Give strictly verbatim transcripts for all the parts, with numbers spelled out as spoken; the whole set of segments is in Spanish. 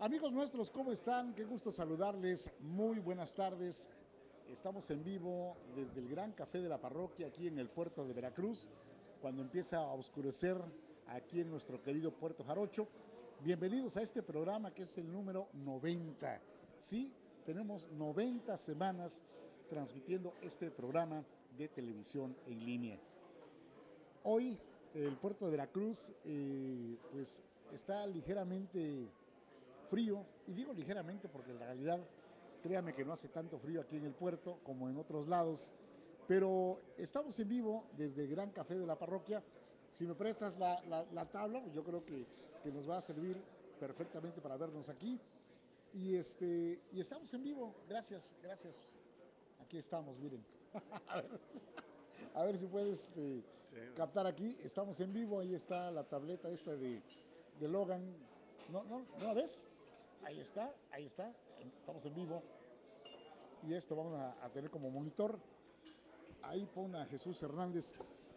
Amigos nuestros, ¿cómo están? Qué gusto saludarles. Muy buenas tardes. Estamos en vivo desde el Gran Café de la Parroquia aquí en el puerto de Veracruz, cuando empieza a oscurecer aquí en nuestro querido Puerto Jarocho. Bienvenidos a este programa que es el número noventa. Sí, tenemos noventa semanas transmitiendo este programa de televisión en línea. Hoy el puerto de Veracruz eh, pues está ligeramente frío, y digo ligeramente porque en realidad, créame que no hace tanto frío aquí en el puerto como en otros lados, pero estamos en vivo desde el Gran Café de la Parroquia. Si me prestas la, la, la tabla, yo creo que, que nos va a servir perfectamente para vernos aquí. Y, este, y estamos en vivo, gracias, gracias. Aquí estamos, miren. a, ver, a ver si puedes eh, Sí. captar aquí. Estamos en vivo, ahí está la tableta esta de, de Logan. ¿No, no, ¿No la ves? Ahí está, ahí está. Estamos en vivo. Y esto vamos a, a tener como monitor. Ahí pone a Jesús Hernández.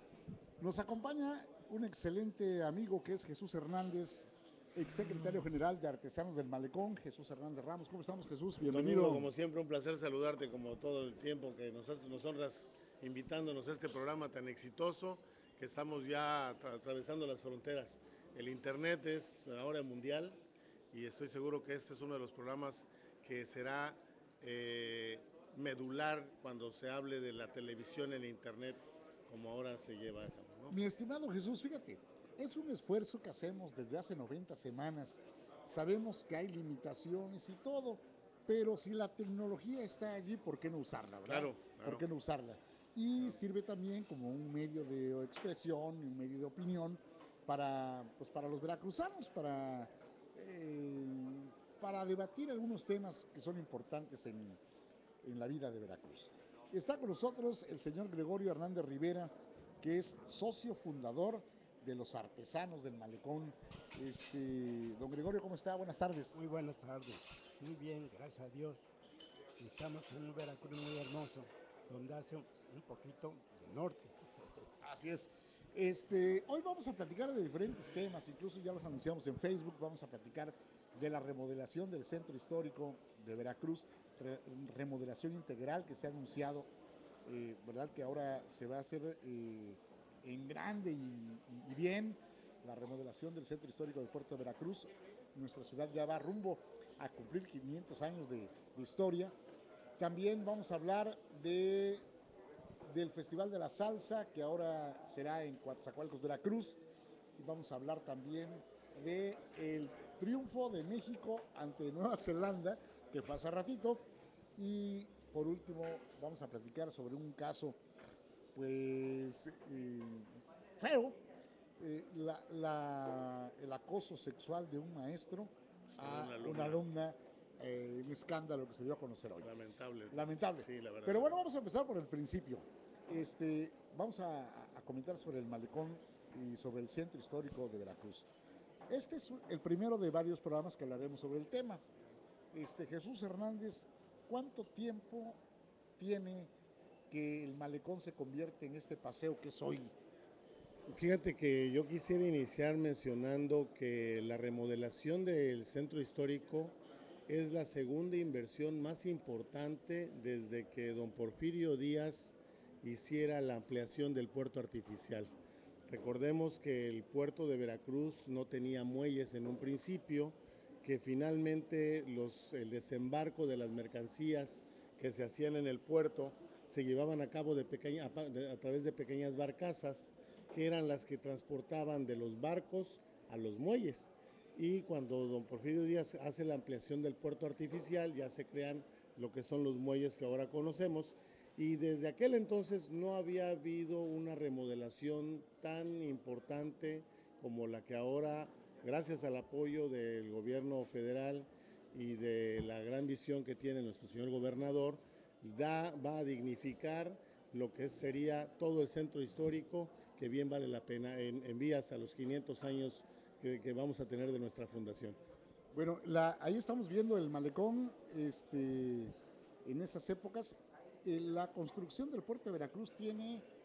Nos acompaña un excelente amigo que es Jesús Hernández, exsecretario general de Artesanos del Malecón, Jesús Hernández Ramos. ¿Cómo estamos, Jesús? Domingo, Bienvenido. como siempre, un placer saludarte como todo el tiempo que nos, haces, nos honras invitándonos a este programa tan exitoso que estamos ya atravesando las fronteras. El Internet es ahora mundial y estoy seguro que este es uno de los programas que será eh, medular cuando se hable de la televisión en Internet como ahora se lleva a cabo, ¿no? Mi estimado Jesús, fíjate, es un esfuerzo que hacemos desde hace noventa semanas. Sabemos que hay limitaciones y todo, pero si la tecnología está allí, ¿por qué no usarla, verdad? Claro, ¿Por claro. qué no usarla? Y claro. sirve también como un medio de expresión, un medio de opinión para, pues, para los veracruzanos, para, eh, para debatir algunos temas que son importantes en, en la vida de Veracruz. Está con nosotros el señor Gregorio Hernández Rivera, que es socio fundador de los Artesanos del Malecón. Este, don Gregorio, ¿cómo está? Buenas tardes. Muy buenas tardes. Muy bien, gracias a Dios. Estamos en un Veracruz muy hermoso, donde hace un poquito de norte. Así es. Este, hoy vamos a platicar de diferentes temas, incluso ya los anunciamos en Facebook. Vamos a platicar de la remodelación del centro histórico de Veracruz, re, remodelación integral que se ha anunciado, eh, verdad que ahora se va a hacer eh, en grande y, y, y bien la remodelación del centro histórico del puerto de Veracruz. Nuestra ciudad ya va rumbo a cumplir quinientos años de, de historia. También vamos a hablar de del Festival de la Salsa, que ahora será en Coatzacoalcos, Veracruz. Y vamos a hablar también del triunfo de México ante Nueva Zelanda, que fue hace ratito. Y por último, vamos a platicar sobre un caso, pues, eh, feo, eh, la, la, el acoso sexual de un maestro Una a alumna. una alumna, eh, un escándalo que se dio a conocer hoy. Lamentable. Lamentable. Sí, la verdad. Pero bueno, vamos a empezar por el principio. Este, vamos a, a comentar sobre el malecón y sobre el centro histórico de Veracruz. Este es el primero de varios programas que hablaremos sobre el tema. Este, Jesús Hernández, ¿cuánto tiempo tiene que el malecón se convierte en este paseo que es hoy? Fíjate que yo quisiera iniciar mencionando que la remodelación del centro histórico es la segunda inversión más importante desde que don Porfirio Díaz hiciera la ampliación del puerto artificial. Recordemos que el puerto de Veracruz no tenía muelles en un principio, que finalmente los, el desembarco de las mercancías que se hacían en el puerto se llevaban a cabo de pequeña, a través de pequeñas barcazas, que eran las que transportaban de los barcos a los muelles. Y cuando don Porfirio Díaz hace la ampliación del puerto artificial, ya se crean lo que son los muelles que ahora conocemos. Y desde aquel entonces no había habido una remodelación tan importante como la que ahora, gracias al apoyo del gobierno federal y de la gran visión que tiene nuestro señor gobernador, da, va a dignificar lo que sería todo el centro histórico, que bien vale la pena en, en vías a los quinientos años que, que vamos a tener de nuestra fundación. Bueno, la, ahí estamos viendo el malecón, este, en esas épocas. Eh, la construcción del puerto de Veracruz tiene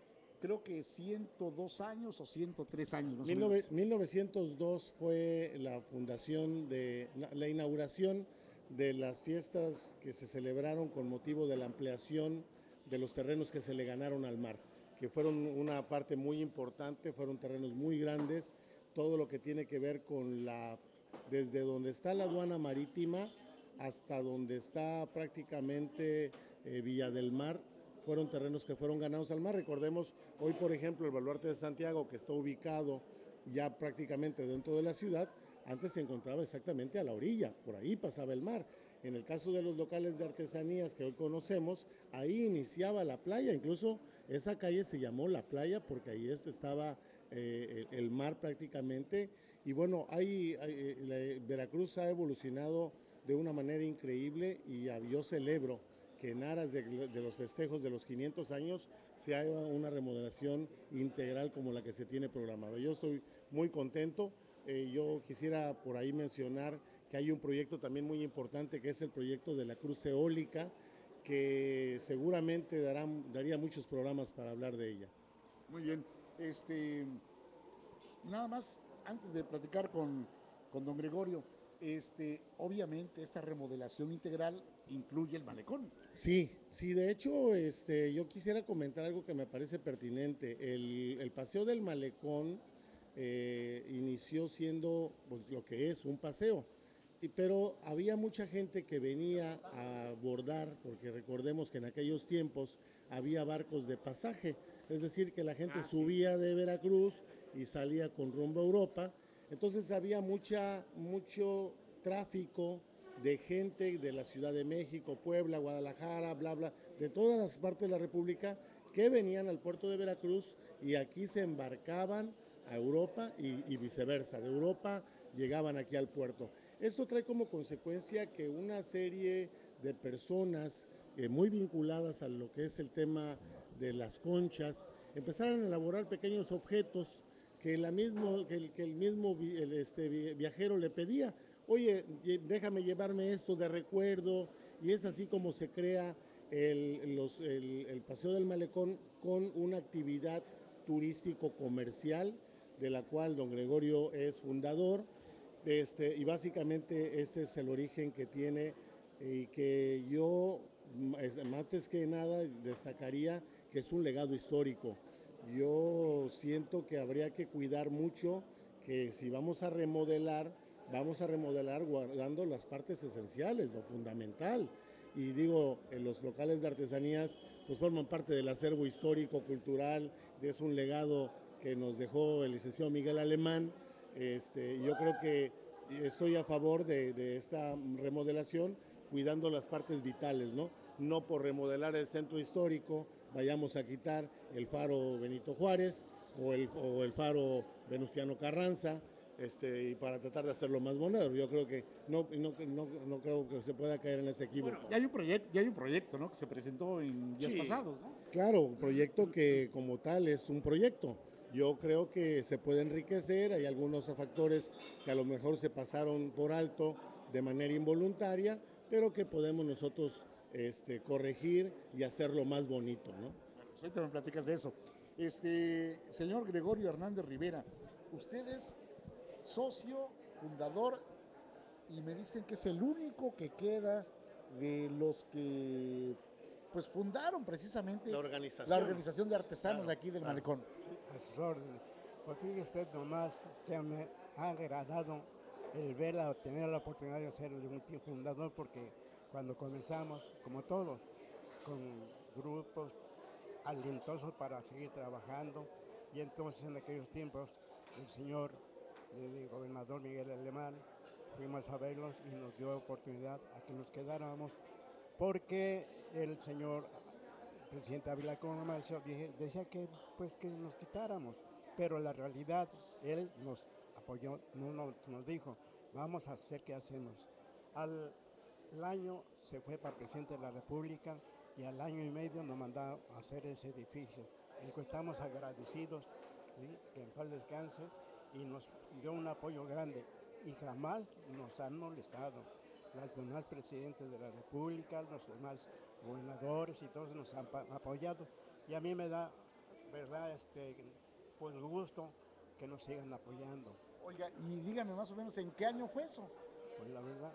creo que ciento dos años o ciento tres años más Mil o nove- menos. mil novecientos dos fue la fundación de la, la inauguración de las fiestas que se celebraron con motivo de la ampliación de los terrenos que se le ganaron al mar, que fueron una parte muy importante, fueron terrenos muy grandes, todo lo que tiene que ver con la, desde donde está la aduana marítima hasta donde está prácticamente eh, Villa del Mar, fueron terrenos que fueron ganados al mar. Recordemos, hoy por ejemplo el Baluarte de Santiago, que está ubicado ya prácticamente dentro de la ciudad, antes se encontraba exactamente a la orilla, por ahí pasaba el mar. En el caso de los locales de artesanías que hoy conocemos, ahí iniciaba la playa, incluso esa calle se llamó La Playa porque ahí estaba eh, el mar prácticamente. Y bueno, hay, hay, la, Veracruz ha evolucionado de una manera increíble y yo celebro que en aras de, de los festejos de los quinientos años se haga una remodelación integral como la que se tiene programada. Yo estoy muy contento. Eh, yo quisiera por ahí mencionar que hay un proyecto también muy importante que es el proyecto de la Cruz Eólica, que seguramente dará, daría muchos programas para hablar de ella. Muy bien. Este, nada más, antes de platicar con, con don Gregorio, este, obviamente esta remodelación integral incluye el malecón. Sí, sí, de hecho este, yo quisiera comentar algo que me parece pertinente. El, el paseo del malecón eh, inició siendo pues, lo que es un paseo, y, pero había mucha gente que venía a abordar, porque recordemos que en aquellos tiempos había barcos de pasaje, es decir, que la gente ah, subía sí. de Veracruz y salía con rumbo a Europa. Entonces había mucha, mucho tráfico de gente de la Ciudad de México, Puebla, Guadalajara, bla, bla, de todas las partes de la República que venían al puerto de Veracruz y aquí se embarcaban a Europa y, y viceversa. De Europa llegaban aquí al puerto. Esto trae como consecuencia que una serie de personas eh, muy vinculadas a lo que es el tema de las conchas empezaron a elaborar pequeños objetos que, la mismo, que, el, que el mismo el, este, viajero le pedía. Oye, déjame llevarme esto de recuerdo, y es así como se crea el, los, el, el Paseo del Malecón con una actividad turístico-comercial de la cual don Gregorio es fundador, este, y básicamente este es el origen que tiene y que yo, antes que nada, destacaría que es un legado histórico. Yo siento que habría que cuidar mucho que si vamos a remodelar, vamos a remodelar guardando las partes esenciales, lo fundamental. Y digo, en los locales de artesanías pues forman parte del acervo histórico, cultural, es un legado que nos dejó el licenciado Miguel Alemán. Este, yo creo que estoy a favor de, de esta remodelación, cuidando las partes vitales, ¿no? No por remodelar el centro histórico vayamos a quitar el faro Benito Juárez o el, o el faro Venustiano Carranza, Este, y para tratar de hacerlo más bonito. Yo creo que no, no, no, no creo que se pueda caer en ese equívoco. Bueno, ya hay un proyecto, ya hay un proyecto, ¿no? Que se presentó en días sí, pasados, ¿no? Claro, un proyecto que como tal es un proyecto. Yo creo que se puede enriquecer, hay algunos factores que a lo mejor se pasaron por alto de manera involuntaria, pero que podemos nosotros este, corregir y hacerlo más bonito, ¿no? Bueno, pues ahorita me platicas de eso. Este, señor Gregorio Hernández Rivera, ustedes socio, fundador, y me dicen que es el único que queda de los que pues fundaron precisamente la organización, la organización de artesanos claro, de aquí del claro. Malecón. Sí, a sus órdenes. Pues fíjese usted nomás que me ha agradado el verla o tener la oportunidad de ser el último fundador, porque cuando comenzamos, como todos, con grupos alentosos para seguir trabajando, y entonces en aquellos tiempos el señor el gobernador Miguel Alemán, fuimos a verlos y nos dio oportunidad a que nos quedáramos, porque el señor presidente Ávila Camacho decía que, pues, que nos quitáramos, pero la realidad, él nos apoyó, no, no, nos dijo, vamos a hacer qué hacemos. Al el año se fue para presidente de la República y al año y medio nos mandó a hacer ese edificio, en el que estamos agradecidos, ¿sí? Que en paz descanse, y nos dio un apoyo grande y jamás nos han molestado. Los demás presidentes de la República, los demás gobernadores y todos nos han apoyado, y a mí me da verdad, este, pues gusto que nos sigan apoyando. Oiga, y dígame más o menos en qué año fue eso. Pues la verdad,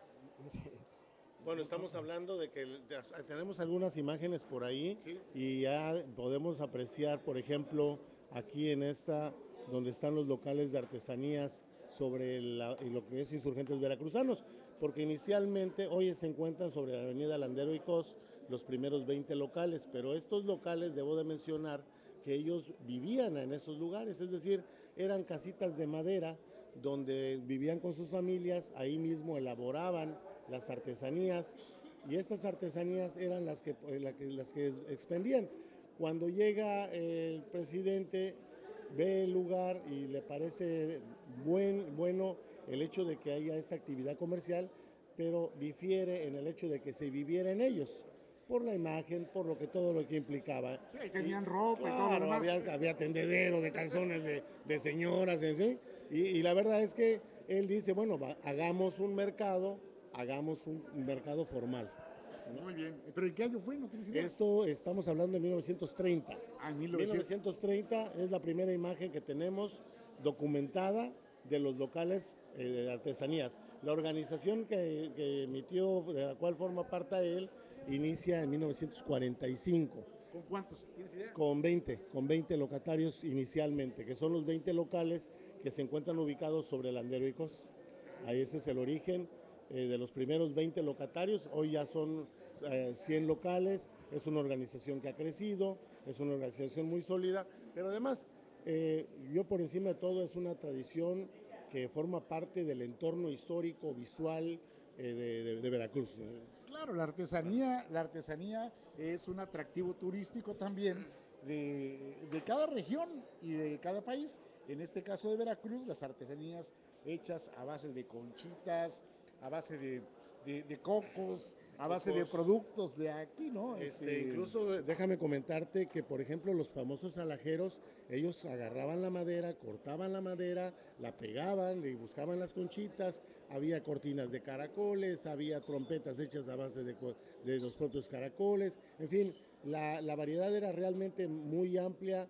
Bueno, estamos hablando de que de- tenemos algunas imágenes por ahí Sí. y ya podemos apreciar, por ejemplo, aquí en esta, donde están los locales de artesanías sobre la- lo que es Insurgentes Veracruzanos, porque inicialmente hoy se encuentran sobre la avenida Landero y Cos los primeros veinte locales, pero estos locales, debo de mencionar, que ellos vivían en esos lugares, es decir, eran casitas de madera donde vivían con sus familias, ahí mismo elaboraban las artesanías y estas artesanías eran las que, la que, las que expendían. Cuando llega el presidente, ve el lugar y le parece buen, bueno el hecho de que haya esta actividad comercial, pero difiere en el hecho de que se viviera en ellos, por la imagen, por lo que todo lo que implicaba. Sí, ahí tenían ropa y todo lo Claro, demás. había, había tendedero de calzones de, de señoras, ¿sí? y, y la verdad es que él dice, bueno, va, hagamos un mercado, hagamos un mercado formal. Muy bien. ¿Pero en qué año fue? ¿No tienes idea? Esto estamos hablando de mil novecientos treinta. Ah, en mil mil novecientos. novecientos treinta es la primera imagen que tenemos documentada de los locales eh, de artesanías. La organización que, que emitió, de la cual forma parte él, inicia en mil novecientos cuarenta y cinco. ¿Con cuántos? ¿Tienes idea? Con veinte, con veinte locatarios inicialmente, que son los veinte locales que se encuentran ubicados sobre Landero y Cos. Ahí ese es el origen eh, de los primeros veinte locatarios. Hoy ya son eh, cien locales, es una organización que ha crecido, es una organización muy sólida, pero además, eh, yo por encima de todo es una tradición que forma parte del entorno histórico, visual eh, de, de, de Veracruz. Claro, la artesanía, la artesanía es un atractivo turístico también de, de cada región y de cada país. En este caso de Veracruz, las artesanías hechas a base de conchitas, a base de, de, de cocos, a base de productos de aquí, ¿no? Este, incluso déjame comentarte que, por ejemplo, los famosos alajeros, ellos agarraban la madera, cortaban la madera, la pegaban, le buscaban las conchitas, había cortinas de caracoles, había trompetas hechas a base de, de los propios caracoles, en fin, la, la variedad era realmente muy amplia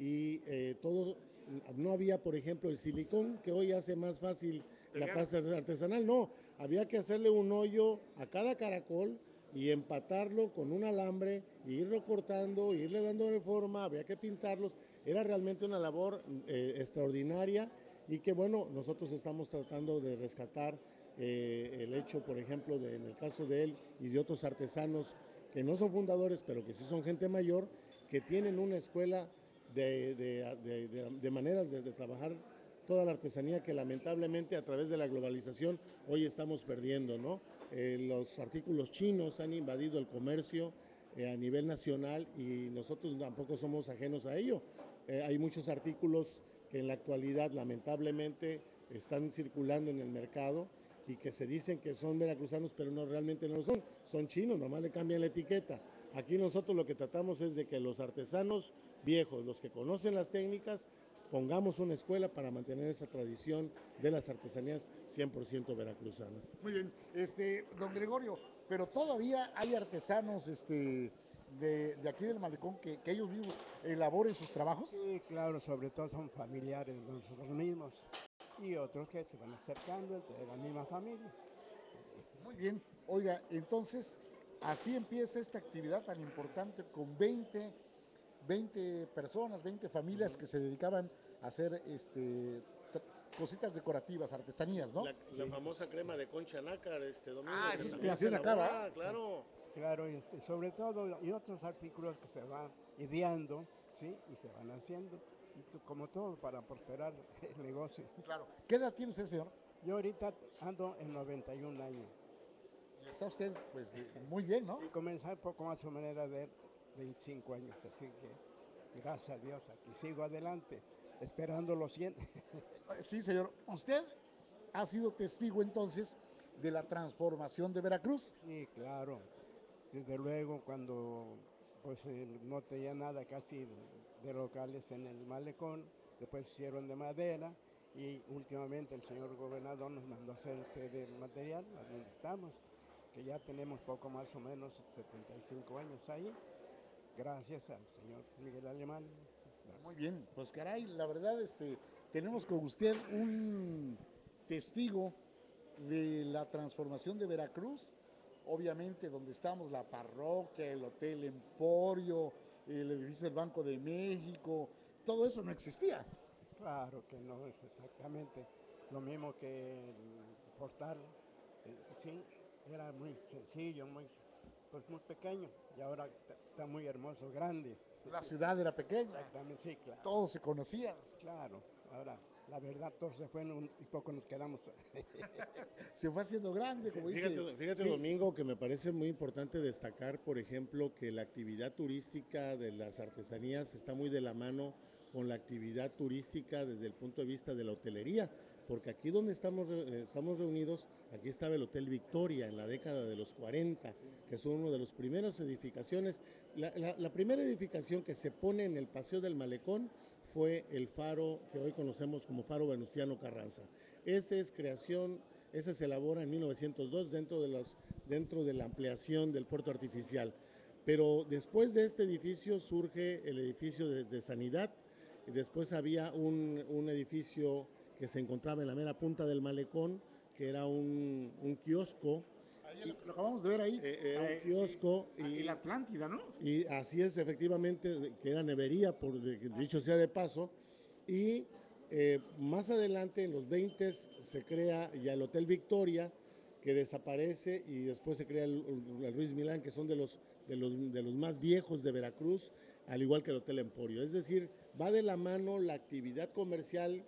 y eh, todo, no había, por ejemplo, el silicón, que hoy hace más fácil la pasta artesanal, no, había que hacerle un hoyo a cada caracol y empatarlo con un alambre, e irlo cortando, irle dando forma, había que pintarlos. Era realmente una labor eh, extraordinaria y que, bueno, nosotros estamos tratando de rescatar eh, el hecho, por ejemplo, de, en el caso de él y de otros artesanos que no son fundadores, pero que sí son gente mayor, que tienen una escuela de, de, de, de, de maneras de, de trabajar toda la artesanía que lamentablemente a través de la globalización hoy estamos perdiendo, ¿no? Eh, los artículos chinos han invadido el comercio eh, a nivel nacional y nosotros tampoco somos ajenos a ello. Eh, hay muchos artículos que en la actualidad lamentablemente están circulando en el mercado y que se dicen que son veracruzanos, pero no, realmente no lo son, son chinos, nomás le cambian la etiqueta. Aquí nosotros lo que tratamos es de que los artesanos viejos, los que conocen las técnicas, pongamos una escuela para mantener esa tradición de las artesanías cien por ciento veracruzanas. Muy bien, este, don Gregorio, pero todavía hay artesanos este, de, de aquí del Malecón que, que ellos mismos elaboren sus trabajos. Sí, claro, sobre todo son familiares de nosotros mismos y otros que se van acercando de la misma familia. Muy bien, oiga, entonces así empieza esta actividad tan importante con veinte, veinte personas, veinte familias que se dedicaban a hacer este, cositas decorativas, artesanías, ¿no? La, la sí. famosa crema de concha nácar, este domingo. Ah, esa inspiración acá, ¿verdad? Claro. Claro, y sobre todo, y otros artículos que se van ideando, ¿sí? Y se van haciendo, y como todo, para prosperar el negocio. Claro. ¿Qué edad tiene usted, señor? Yo ahorita ando en noventa y un años. Y está usted, pues, de, muy bien, ¿no? Y comenzar poco más o menos de veinticinco años, así que gracias a Dios, aquí sigo adelante, esperando los cien. Sí, señor. ¿Usted ha sido testigo entonces de la transformación de Veracruz? Sí, claro. Desde luego, cuando pues eh, no tenía nada casi de locales en el malecón, después hicieron de madera y últimamente el señor gobernador nos mandó a hacer este de material, a donde estamos, que ya tenemos poco más o menos setenta y cinco años ahí, gracias al señor Miguel Alemán, Muy bien, pues caray, la verdad, este, tenemos con usted un testigo de la transformación de Veracruz, obviamente donde estamos, la parroquia, el Hotel Emporio, el edificio del Banco de México, todo eso no existía. Claro que no es exactamente lo mismo que el portal. eh, Sí, era muy sencillo, muy, pues muy pequeño y ahora está está muy hermoso, grande. La ciudad era pequeña, Exactamente, sí, claro, todos se conocían, claro. Ahora, la verdad, todos se fueron un- y poco nos quedamos. se fue haciendo grande, como dice. Fíjate, fíjate Sí, Domingo, que me parece muy importante destacar, por ejemplo, que la actividad turística de las artesanías está muy de la mano con la actividad turística desde el punto de vista de la hotelería, porque aquí donde estamos, eh, estamos reunidos, aquí estaba el Hotel Victoria en la década de los cuarenta, que es una de las primeras edificaciones. La, la, la primera edificación que se pone en el Paseo del Malecón fue el faro que hoy conocemos como Faro Venustiano Carranza. Esa es creación, esa se elabora en mil novecientos dos dentro de, los, dentro de la ampliación del puerto artificial. Pero después de este edificio surge el edificio de, de Sanidad, y después había un, un edificio que se encontraba en la mera punta del malecón, que era un, un kiosco. ahí lo, lo acabamos de ver ahí. Eh, era un Eh, kiosco sí, y, el Atlántida, ¿no? y así es, efectivamente, que era nevería, por dicho sea de paso, y eh, más adelante, en los veinte, se crea ya el Hotel Victoria, que desaparece, y después se crea el, el Ruiz Milán, que son de los, de, los, de los más viejos de Veracruz, al igual que el Hotel Emporio. Es decir, va de la mano la actividad comercial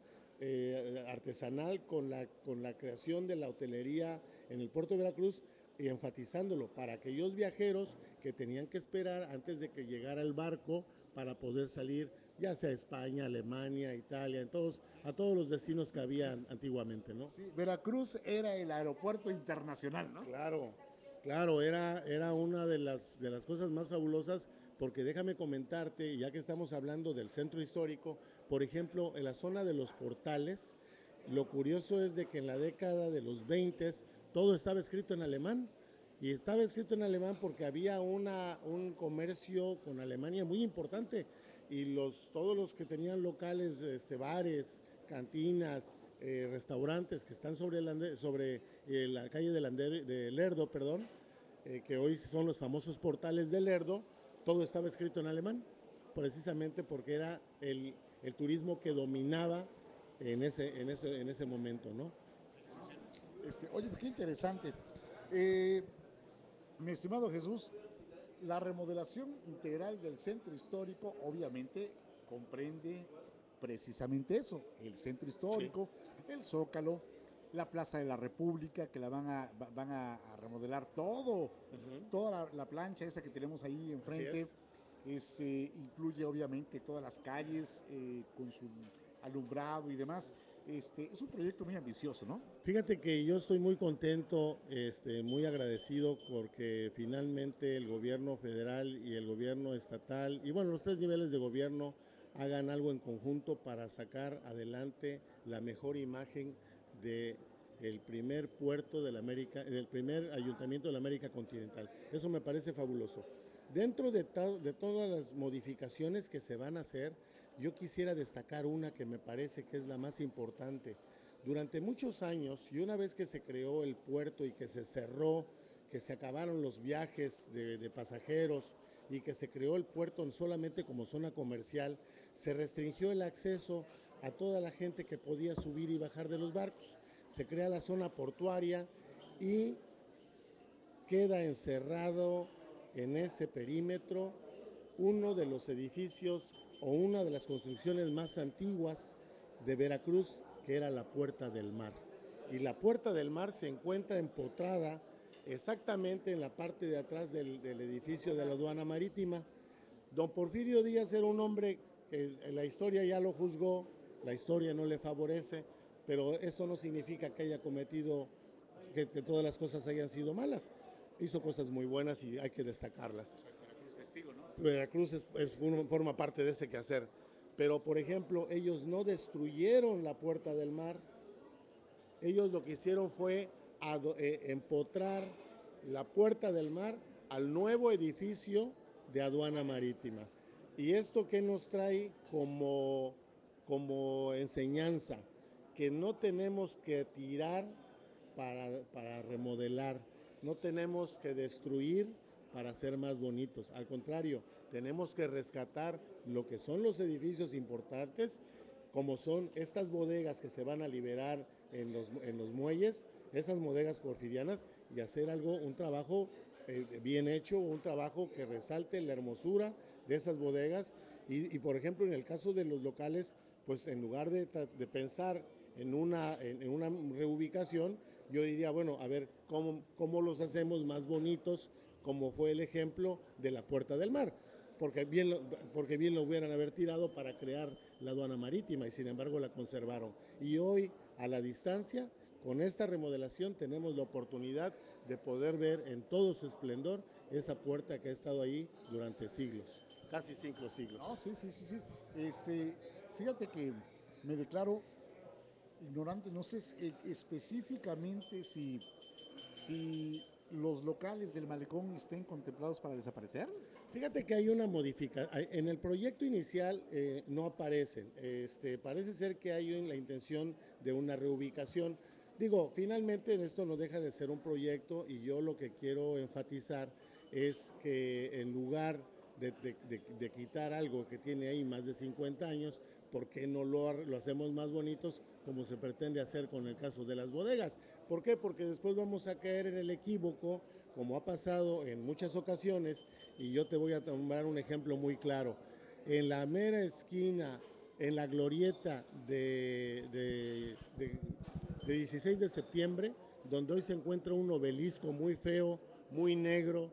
eh, artesanal con la, con la creación de la hotelería en el puerto de Veracruz, y enfatizándolo para aquellos viajeros que tenían que esperar antes de que llegara el barco para poder salir, ya sea a España, Alemania, Italia, en todos, a todos los destinos que había antiguamente, ¿no? Sí, Veracruz era el aeropuerto internacional, ¿no? Claro, claro, era, era una de las, de las cosas más fabulosas, porque déjame comentarte, ya que estamos hablando del centro histórico, por ejemplo, en la zona de los portales, lo curioso es de que en la década de los veinte todo estaba escrito en alemán, y estaba escrito en alemán porque había una, un comercio con Alemania muy importante, y los, todos los que tenían locales, este, bares, cantinas, eh, restaurantes que están sobre, el, sobre eh, la calle de, Lander, de Lerdo, perdón, eh, que hoy son los famosos portales de Lerdo, todo estaba escrito en alemán, precisamente porque era el, el turismo que dominaba en ese, en ese, en ese momento, ¿no? Este, oye, qué interesante. Eh, mi estimado Jesús, la remodelación integral del centro histórico obviamente comprende precisamente eso, el centro histórico, sí, el Zócalo, la Plaza de la República, que la van a, van a, a remodelar todo, uh-huh. toda la, la plancha esa que tenemos ahí enfrente, este, incluye obviamente todas las calles eh, con su alumbrado y demás. Este, es un proyecto muy ambicioso, ¿no? Fíjate que yo estoy muy contento, este, muy agradecido, porque finalmente el gobierno federal y el gobierno estatal, y bueno, los tres niveles de gobierno, hagan algo en conjunto para sacar adelante la mejor imagen de el primer puerto de la América, del primer ayuntamiento de la América continental. Eso me parece fabuloso. Dentro de, de todas las modificaciones que se van a hacer, yo quisiera destacar una que me parece que es la más importante. Durante muchos años, y una vez que se creó el puerto y que se cerró, que se acabaron los viajes de, de pasajeros y que se creó el puerto solamente como zona comercial, se restringió el acceso a toda la gente que podía subir y bajar de los barcos. Se crea la zona portuaria y queda encerrado en ese perímetro uno de los edificios o una de las construcciones más antiguas de Veracruz, que era la Puerta del Mar. Y la Puerta del Mar se encuentra empotrada exactamente en la parte de atrás del, del edificio de la aduana marítima. Don Porfirio Díaz era un hombre que la historia ya lo juzgó, la historia no le favorece, pero eso no significa que haya cometido, que, que todas las cosas hayan sido malas. Hizo cosas muy buenas y hay que destacarlas. Veracruz testigo, ¿no? Veracruz es, es, forma parte de ese quehacer. Pero, por ejemplo, ellos no destruyeron la Puerta del Mar. Ellos lo que hicieron fue eh, empotrar la Puerta del Mar al nuevo edificio de aduana marítima. ¿Y esto qué nos trae como, como enseñanza? Que no tenemos que tirar para, para remodelar, no tenemos que destruir para ser más bonitos, al contrario, tenemos que rescatar lo que son los edificios importantes, como son estas bodegas que se van a liberar en los, en los muelles, esas bodegas porfirianas, y hacer algo, un trabajo eh, bien hecho, un trabajo que resalte la hermosura de esas bodegas. Y, y por ejemplo, en el caso de los locales, pues en lugar de, de pensar en una, en, en una reubicación, yo diría, bueno, a ver, ¿cómo, cómo los hacemos más bonitos? Como fue el ejemplo de la Puerta del Mar, porque bien, lo, porque bien lo hubieran haber tirado para crear la aduana marítima y sin embargo la conservaron. Y hoy, a la distancia, con esta remodelación tenemos la oportunidad de poder ver en todo su esplendor esa puerta que ha estado ahí durante siglos, casi cinco siglos. No, sí, sí, sí, sí. Este, fíjate que me declaro ignorante, no sé específicamente si, si los locales del malecón estén contemplados para desaparecer. Fíjate que hay una modificación, en el proyecto inicial eh, no aparecen, este, parece ser que hay la intención de una reubicación. Digo, finalmente esto no deja de ser un proyecto y yo lo que quiero enfatizar es que en lugar de, de, de, de quitar algo que tiene ahí más de cincuenta años, ¿por qué no lo, lo hacemos más bonitos como se pretende hacer con el caso de las bodegas? ¿Por qué? Porque después vamos a caer en el equívoco, como ha pasado en muchas ocasiones, y yo te voy a tomar un ejemplo muy claro. En la mera esquina, en la glorieta de, de, de, de dieciséis de septiembre, donde hoy se encuentra un obelisco muy feo, muy negro,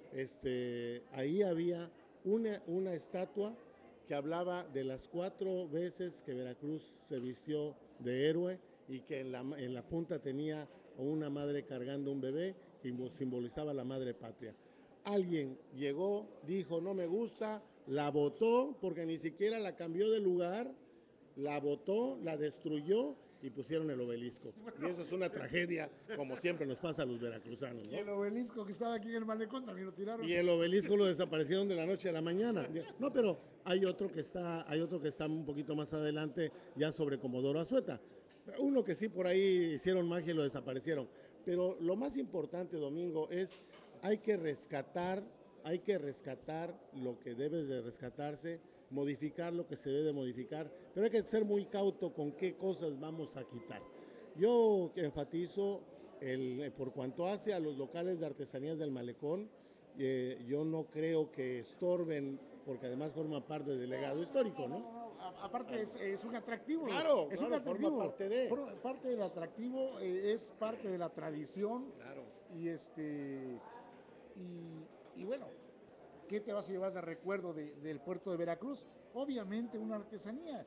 este, ahí había una, una estatua que hablaba de las cuatro veces que Veracruz se vistió de héroe y que en la, en la punta tenía una madre cargando un bebé que simbolizaba la madre patria. Alguien llegó, dijo no me gusta, la botó porque ni siquiera la cambió de lugar, la botó, la destruyó y pusieron el obelisco. Y eso es una tragedia, como siempre nos pasa a los veracruzanos, ¿no? Y el obelisco que estaba aquí en el malecón también lo tiraron. Y el obelisco lo desaparecieron de la noche a la mañana. No, pero hay otro que está, hay otro que está un poquito más adelante, ya sobre Comodoro Azueta. Uno que sí por ahí hicieron magia y lo desaparecieron. Pero lo más importante, Domingo, es hay que rescatar, hay que rescatar lo que debe de rescatarse, modificar lo que se debe de modificar, pero hay que ser muy cauto con qué cosas vamos a quitar. Yo enfatizo, el, por cuanto hace a los locales de artesanías del malecón, eh, yo no creo que estorben, porque además forma parte del legado histórico, ¿no? No, no, no, no. Aparte es, es un atractivo. Claro, es claro, un atractivo. forma parte de. Forma parte del atractivo, eh, es parte de la tradición. Claro. Y este y, y bueno, ¿qué te vas a llevar de recuerdo de, del puerto de Veracruz? Obviamente una artesanía.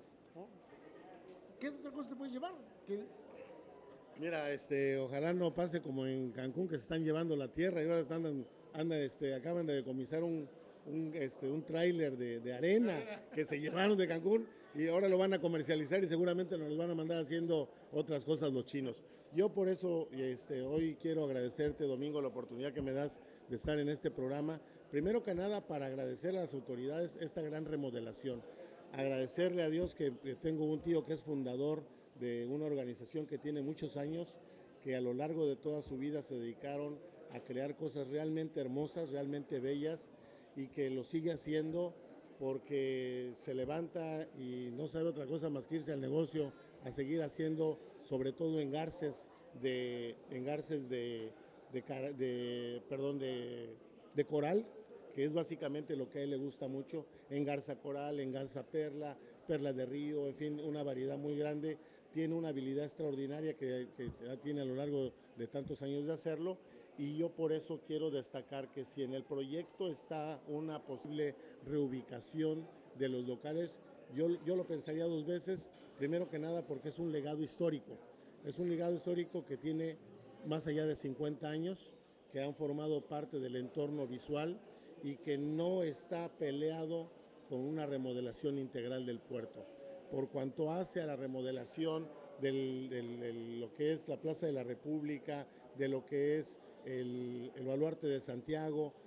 ¿Qué otra cosa te puedes llevar? ¿Qué? Mira, este, ojalá no pase como en Cancún, que se están llevando la tierra y ahora andan, andan, este, acaban de decomisar un, un, este, un tráiler de, de arena que se llevaron de Cancún y ahora lo van a comercializar y seguramente nos los van a mandar haciendo otras cosas los chinos. Yo por eso este, hoy quiero agradecerte, Domingo, la oportunidad que me das de estar en este programa. Primero que nada, para agradecer a las autoridades esta gran remodelación. Agradecerle a Dios que tengo un tío que es fundador de una organización que tiene muchos años, que a lo largo de toda su vida se dedicaron a crear cosas realmente hermosas, realmente bellas, y que lo sigue haciendo porque se levanta y no sabe otra cosa más que irse al negocio, a seguir haciendo, sobre todo en garces de, en garces de, de, de, perdón, de, de coral, que es básicamente lo que a él le gusta mucho, en garza coral, en garza perla, perla de río, en fin, una variedad muy grande. Tiene una habilidad extraordinaria que, que tiene a lo largo de tantos años de hacerlo, y yo por eso quiero destacar que si en el proyecto está una posible reubicación de los locales, yo, yo lo pensaría dos veces, primero que nada porque es un legado histórico, es un legado histórico que tiene más allá de cincuenta años, que han formado parte del entorno visual y que no está peleado con una remodelación integral del puerto. Por cuanto hace a la remodelación del, del, de lo que es la Plaza de la República, de lo que es el, el Baluarte de Santiago,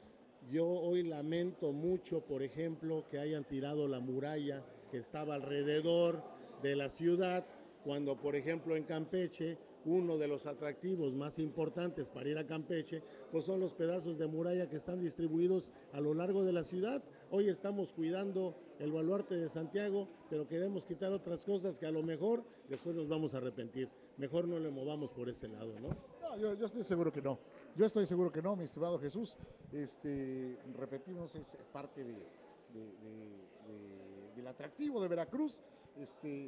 Yo hoy lamento mucho, por ejemplo, que hayan tirado la muralla que estaba alrededor de la ciudad, cuando, por ejemplo, en Campeche, uno de los atractivos más importantes para ir a Campeche, pues son los pedazos de muralla que están distribuidos a lo largo de la ciudad. Hoy estamos cuidando el baluarte de Santiago, pero queremos quitar otras cosas que a lo mejor después nos vamos a arrepentir. Mejor no le movamos por ese lado, ¿no? No, yo, yo estoy seguro que no. Yo estoy seguro que no, mi estimado Jesús. Este, repetimos, es parte de, de, de, de, del atractivo de Veracruz. Este,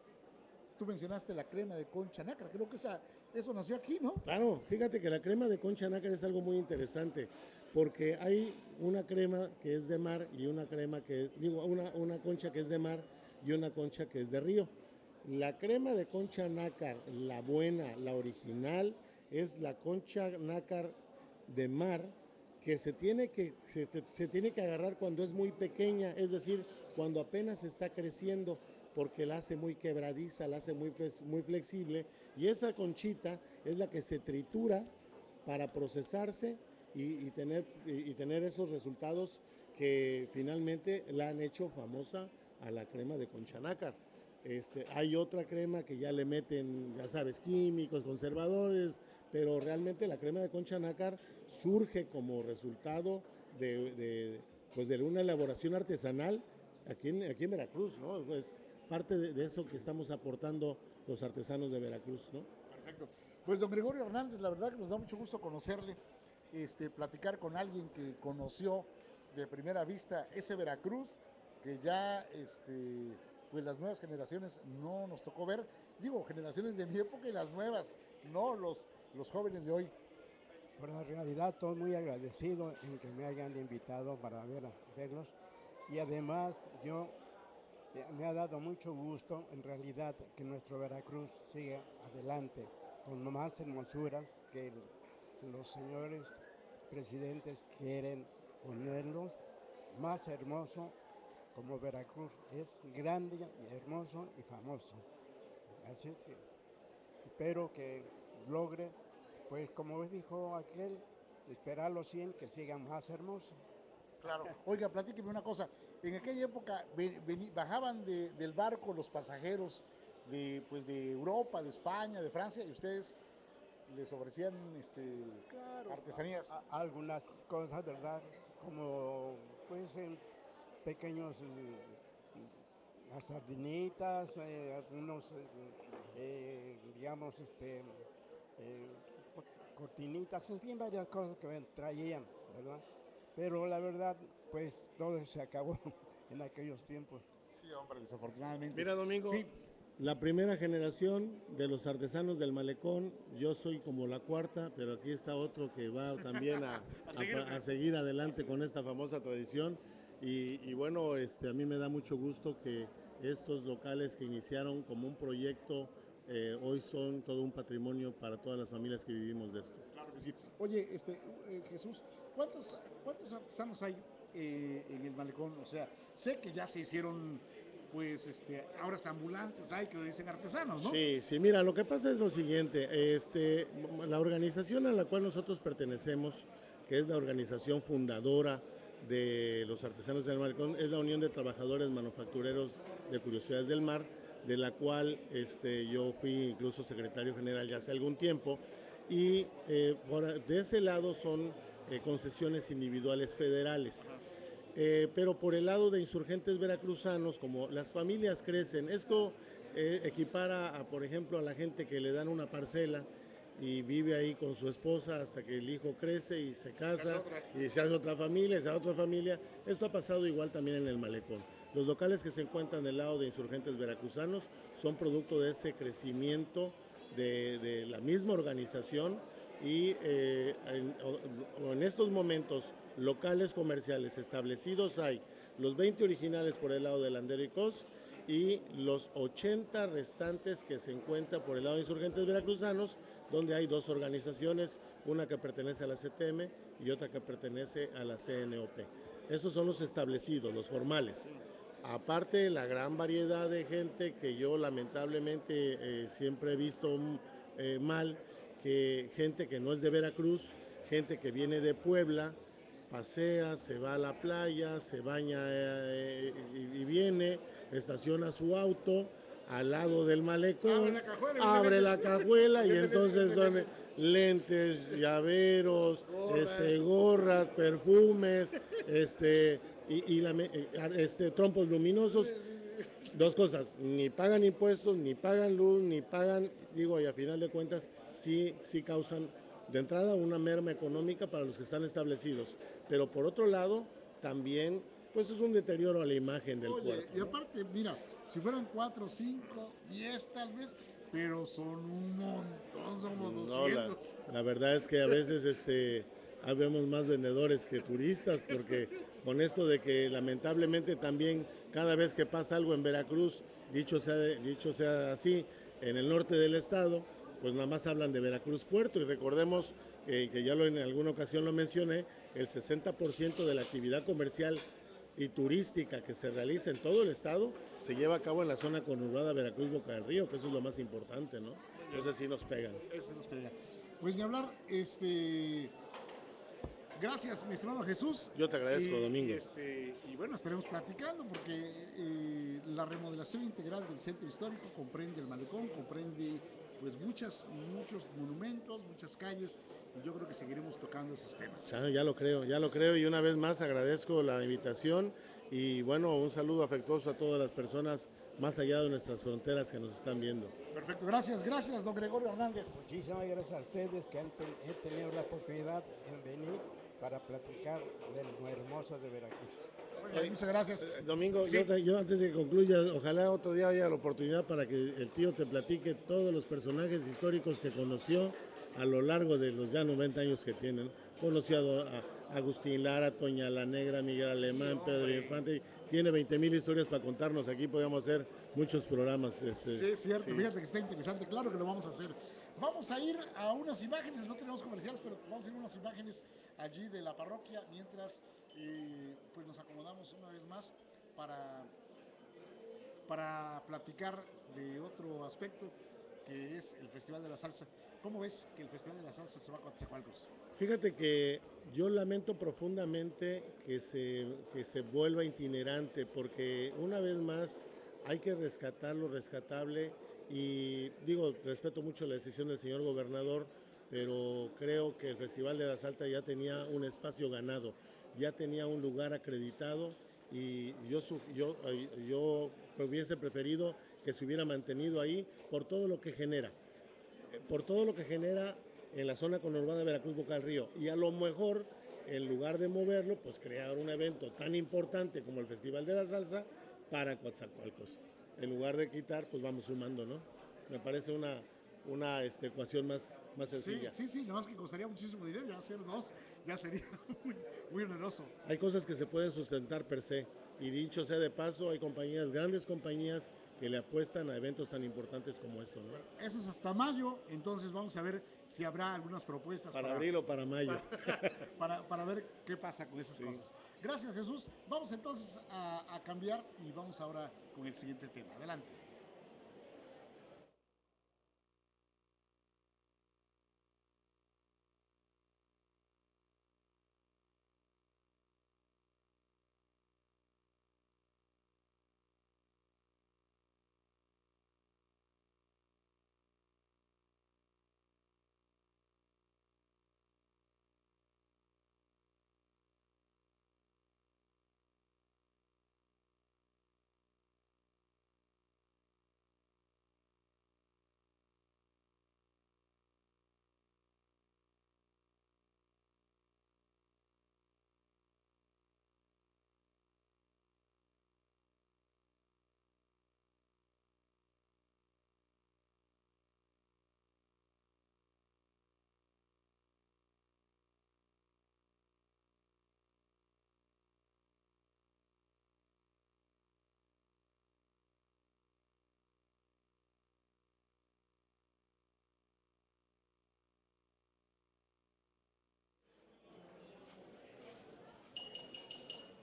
tú mencionaste la crema de concha nácar, creo que esa, eso nació aquí, ¿no? Claro, fíjate que la crema de concha nácar es algo muy interesante, porque hay una crema que es de mar y una crema que, digo, una, una concha que es de mar y una concha que es de río. La crema de concha nácar, la buena, la original, es la concha nácar de mar, que se tiene que, se, se tiene que agarrar cuando es muy pequeña, es decir, cuando apenas está creciendo, porque la hace muy quebradiza, la hace muy, muy flexible, y esa conchita es la que se tritura para procesarse y, y, tener, y, y tener esos resultados que finalmente la han hecho famosa a la crema de concha nácar. Este, hay otra crema que ya le meten, ya sabes, químicos, conservadores, pero realmente la crema de concha nácar surge como resultado de, de, pues de una elaboración artesanal aquí en, aquí en Veracruz, ¿no? Pues parte de, de eso que estamos aportando los artesanos de Veracruz, ¿no? Perfecto. Pues don Gregorio Hernández, la verdad que nos da mucho gusto conocerle, este, platicar con alguien que conoció de primera vista ese Veracruz, que ya este, pues las nuevas generaciones no nos tocó ver, digo, generaciones de mi época y las nuevas, no los, los jóvenes de hoy. Por la realidad, estoy muy agradecido en que me hayan invitado para ver, verlos, y además yo me ha dado mucho gusto en realidad que nuestro Veracruz siga adelante con más hermosuras que los señores presidentes quieren ponerlos, más hermoso como Veracruz es grande, hermoso y famoso. Así es que espero que logre, pues como dijo aquel, esperar los cien que sigan más hermosos. Claro. Oiga, platíqueme una cosa. En aquella época ven, ven, bajaban de, del barco los pasajeros de, pues de Europa, de España, de Francia, y ustedes les ofrecían este, claro, artesanías. A, a, algunas cosas, ¿verdad? Como pues en pequeños, eh, las sardinitas, eh, algunos, eh, eh, digamos, este, eh, cortinitas, en fin, varias cosas que traían, ¿verdad? Pero la verdad, pues todo se acabó en aquellos tiempos. Sí, hombre, desafortunadamente. Mira, Domingo, sí. La primera generación de los artesanos del malecón, yo soy como la cuarta, pero aquí está otro que va también a, a, seguir, a, a seguir adelante con esta famosa tradición. Y, y bueno, este, a mí me da mucho gusto que estos locales que iniciaron como un proyecto, eh, hoy son todo un patrimonio para todas las familias que vivimos de esto. Claro que sí. Oye, este, eh, Jesús, ¿cuántos, cuántos artesanos hay eh, en el malecón? O sea, sé que ya se hicieron, pues, este, ahora hasta ambulantes, hay que dicen artesanos, ¿no? Sí, sí, mira, lo que pasa es lo siguiente, este, la organización a la cual nosotros pertenecemos, que es la organización fundadora de los artesanos del malecón, es la Unión de Trabajadores Manufactureros de Curiosidades del Mar, de la cual este, yo fui incluso secretario general ya hace algún tiempo, y eh, por, de ese lado son eh, concesiones individuales federales. Eh, pero por el lado de insurgentes veracruzanos, como las familias crecen, esto eh, equipara, a, por ejemplo, a la gente que le dan una parcela y vive ahí con su esposa hasta que el hijo crece y se casa y se hace otra familia, se hace otra familia. Esto ha pasado igual también en el malecón. Los locales que se encuentran del lado de insurgentes veracruzanos son producto de ese crecimiento de, de la misma organización y eh, en, en estos momentos locales comerciales establecidos hay los veinte originales por el lado de Landero y Cos y los ochenta restantes que se encuentran por el lado de insurgentes veracruzanos, donde hay dos organizaciones, una que pertenece a la C T M y otra que pertenece a la C N O P. Esos son los establecidos, los formales. Aparte, la gran variedad de gente que yo lamentablemente eh, siempre he visto eh, mal, que gente que no es de Veracruz, gente que viene de Puebla, pasea, se va a la playa, se baña eh, y, y viene, estaciona su auto al lado del malecón, Abre la cajuela, abre la cajuela y Vende entonces lentes, son lentes. lentes, llaveros, Gorras. este, gorras, perfumes, este, y, y la me- este, trompos luminosos. Dos cosas, ni pagan impuestos, ni pagan luz, ni pagan, digo, y a final de cuentas sí, sí causan de entrada una merma económica para los que están establecidos, pero por otro lado también pues es un deterioro a la imagen del Oye, puerto. y ¿no? aparte, mira, si fueran cuatro, cinco, diez tal vez, pero son un montón, somos No, la, doscientos. la verdad es que a veces este, habemos más vendedores que turistas, porque con esto de que lamentablemente también cada vez que pasa algo en Veracruz, dicho sea, dicho sea así, en el norte del estado, pues nada más hablan de Veracruz Puerto y recordemos que, que ya lo en alguna ocasión lo mencioné, el sesenta por ciento de la actividad comercial y turística que se realiza en todo el estado se lleva a cabo en la zona conurbada Veracruz Boca del Río, que eso es lo más importante, ¿no? Entonces sí nos pegan. Ese nos pega. Pues ni hablar, este. Gracias, mi estimado Jesús. Yo te agradezco, y, Domingo. Y, este, y bueno, estaremos platicando porque eh, la remodelación integral del centro histórico comprende el malecón, comprende pues muchas, muchos monumentos, muchas calles, y yo creo que seguiremos tocando esos temas. Ya, ya lo creo, ya lo creo y una vez más agradezco la invitación y bueno, un saludo afectuoso a todas las personas más allá de nuestras fronteras que nos están viendo. Perfecto, gracias, gracias, don Gregorio Hernández. Muchísimas gracias a ustedes que han ten, he tenido la oportunidad en venir para platicar de lo hermoso de Veracruz. Bueno, muchas gracias. Eh, Domingo, Sí. yo, te- yo antes de que concluya, ojalá otro día haya la oportunidad para que el tío te platique todos los personajes históricos que conoció a lo largo de los ya noventa años que tienen. Conoció a, a Agustín Lara, Toña la Negra, Miguel Alemán, Sí, Pedro hombre. Infante. Tiene veinte mil historias para contarnos. Aquí podemos hacer muchos programas. Este, Sí, es cierto, sí. fíjate que está interesante, claro que lo vamos a hacer. Vamos a ir a unas imágenes, no tenemos comerciales, pero vamos a ir a unas imágenes allí de la parroquia, mientras eh, pues nos acomodamos una vez más para, para platicar de otro aspecto que es el Festival de la Salsa. ¿Cómo ves que el Festival de la Salsa se va a Coatzacoalcos? Fíjate que yo lamento profundamente que se, que se vuelva itinerante, porque una vez más hay que rescatar lo rescatable y digo, respeto mucho la decisión del señor gobernador, pero creo que el Festival de la Salsa ya tenía un espacio ganado, ya tenía un lugar acreditado y yo, su- yo, yo hubiese preferido que se hubiera mantenido ahí por todo lo que genera, por todo lo que genera en la zona conurbada de Veracruz Boca del Río y a lo mejor en lugar de moverlo pues crear un evento tan importante como el Festival de la Salsa para Coatzacoalcos. En lugar de quitar pues vamos sumando, ¿no? Me parece una, una este, ecuación más, más Sí, sencilla. sí, sí, nomás que costaría muchísimo dinero, ya hacer dos ya sería muy, muy oneroso. Hay cosas que se pueden sustentar per se y dicho sea de paso hay compañías, grandes compañías que le apuestan a eventos tan importantes como estos, ¿no? Eso es hasta mayo, entonces vamos a ver si habrá algunas propuestas Para para, abril o para mayo. para, para ver qué pasa con esas cosas. Gracias, Jesús. Vamos entonces a, a cambiar y vamos ahora con el siguiente tema. Adelante.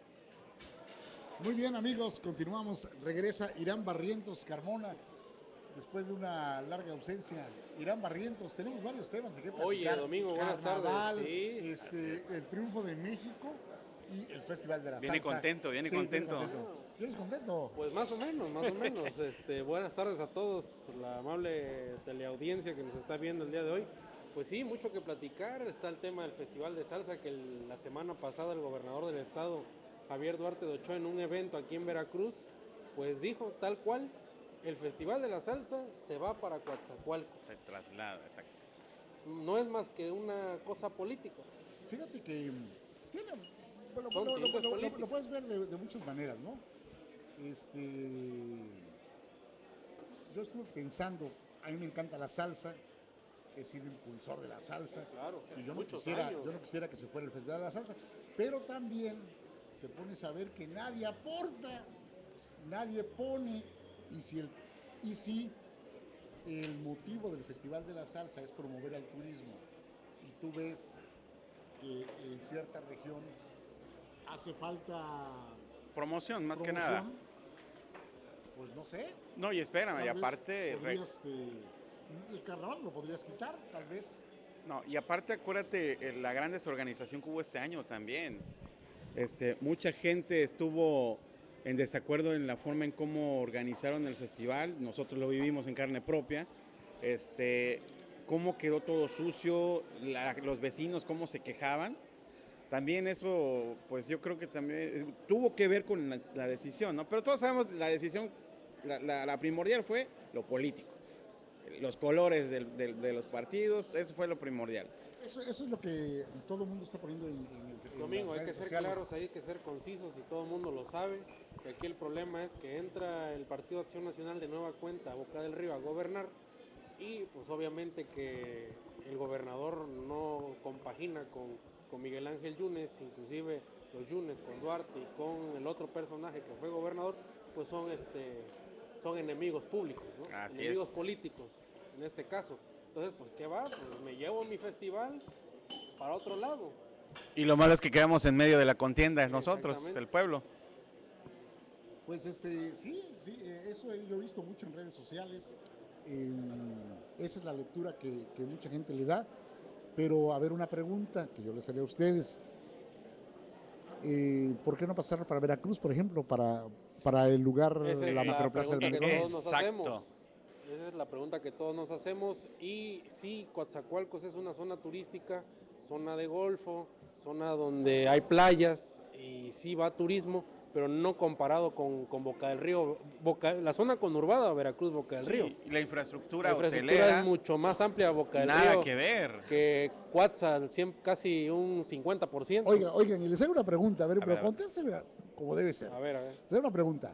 Muy bien, amigos, continuamos. Regresa Irán Barrientos Carmona después de una larga ausencia. Irán Barrientos, tenemos varios temas de qué platicar. Oye, Domingo, buenas Carnaval, tardes. Sí. este, el triunfo de México y el Festival de la Viene Salsa. contento, viene Sí, contento. ¿Vienes contento? Pues más o menos, más o menos. Este, buenas tardes a todos, la amable teleaudiencia que nos está viendo el día de hoy. Pues sí, mucho que platicar. Está el tema del Festival de Salsa, que el- la semana pasada el gobernador del estado, Javier Duarte de Ochoa, en un evento aquí en Veracruz, pues dijo tal cual, el Festival de la Salsa se va para Coatzacoalcos. Se traslada, exacto. No es más que una cosa política. Fíjate que tiene, bueno, Son lo, lo- tintes lo- lo- políticos. lo puedes ver de, de muchas maneras, ¿no? Este, yo estuve pensando, a mí me encanta la salsa, he sido impulsor de la salsa, Claro, y yo no, muchos quisiera, años. yo no quisiera que se fuera el Festival de la Salsa, pero también te pones a ver que nadie aporta, nadie pone, y si, el, y si el motivo del Festival de la Salsa es promover al turismo, y tú ves que en cierta región hace falta Promoción, más que promoción, nada. pues no sé. No, y espérame, y tal vez aparte, re- podrías, este, el carnaval lo podrías quitar, tal vez. no, y aparte acuérdate eh, la gran desorganización que hubo este año también. Este, mucha gente estuvo en desacuerdo en la forma en cómo organizaron el festival. Nosotros lo vivimos en carne propia. Este, cómo quedó todo sucio, la- los vecinos cómo se quejaban. También eso, pues yo creo que también eh, tuvo que ver con la, la decisión, ¿no? Pero todos sabemos la decisión, la, la- la primordial fue lo político, los colores del- del- de los partidos, eso fue lo primordial. Eso, eso es lo que todo el mundo está poniendo en, en el en Domingo, las hay que redes ser sociales. claros, hay que ser concisos y todo el mundo lo sabe. Que aquí el problema es que entra el Partido Acción Nacional de nueva cuenta a Boca del Río a gobernar y pues obviamente que el gobernador no compagina con, con Miguel Ángel Yunes, inclusive los Yunes con Duarte y con el otro personaje que fue gobernador, pues son este son enemigos públicos, ¿no? Así Enemigos es. políticos en este caso. Entonces, pues ¿qué va? Pues me llevo mi festival para otro lado. Y lo malo es que quedamos en medio de la contienda nosotros, Exactamente. el pueblo. Pues este, sí, sí, eh, eso yo he visto mucho en redes sociales. en- esa es la lectura que, que mucha gente le da. Pero a ver, una pregunta que yo les haré a ustedes. Eh, ¿por qué no pasar para Veracruz, por ejemplo, para, para el lugar, Esa es la la macroplaza del pregunta que Malecón? todos nos Exacto. hacemos. Esa es la pregunta que todos nos hacemos. Y sí, Coatzacoalcos es una zona turística, zona de golfo, zona donde hay playas y sí va turismo, pero no comparado con, con Boca del Río. Boca, la zona conurbada, Veracruz, Boca del Río. Sí, y la infraestructura, La infraestructura hotelera, es mucho más amplia Boca del nada Río que ver. que Coatza, cien- casi un cincuenta por ciento. Oigan, oigan, y les hago una pregunta, a ver, A pero ver, a ver. contéstenme como debe ser. A ver, a ver. Les hago una pregunta.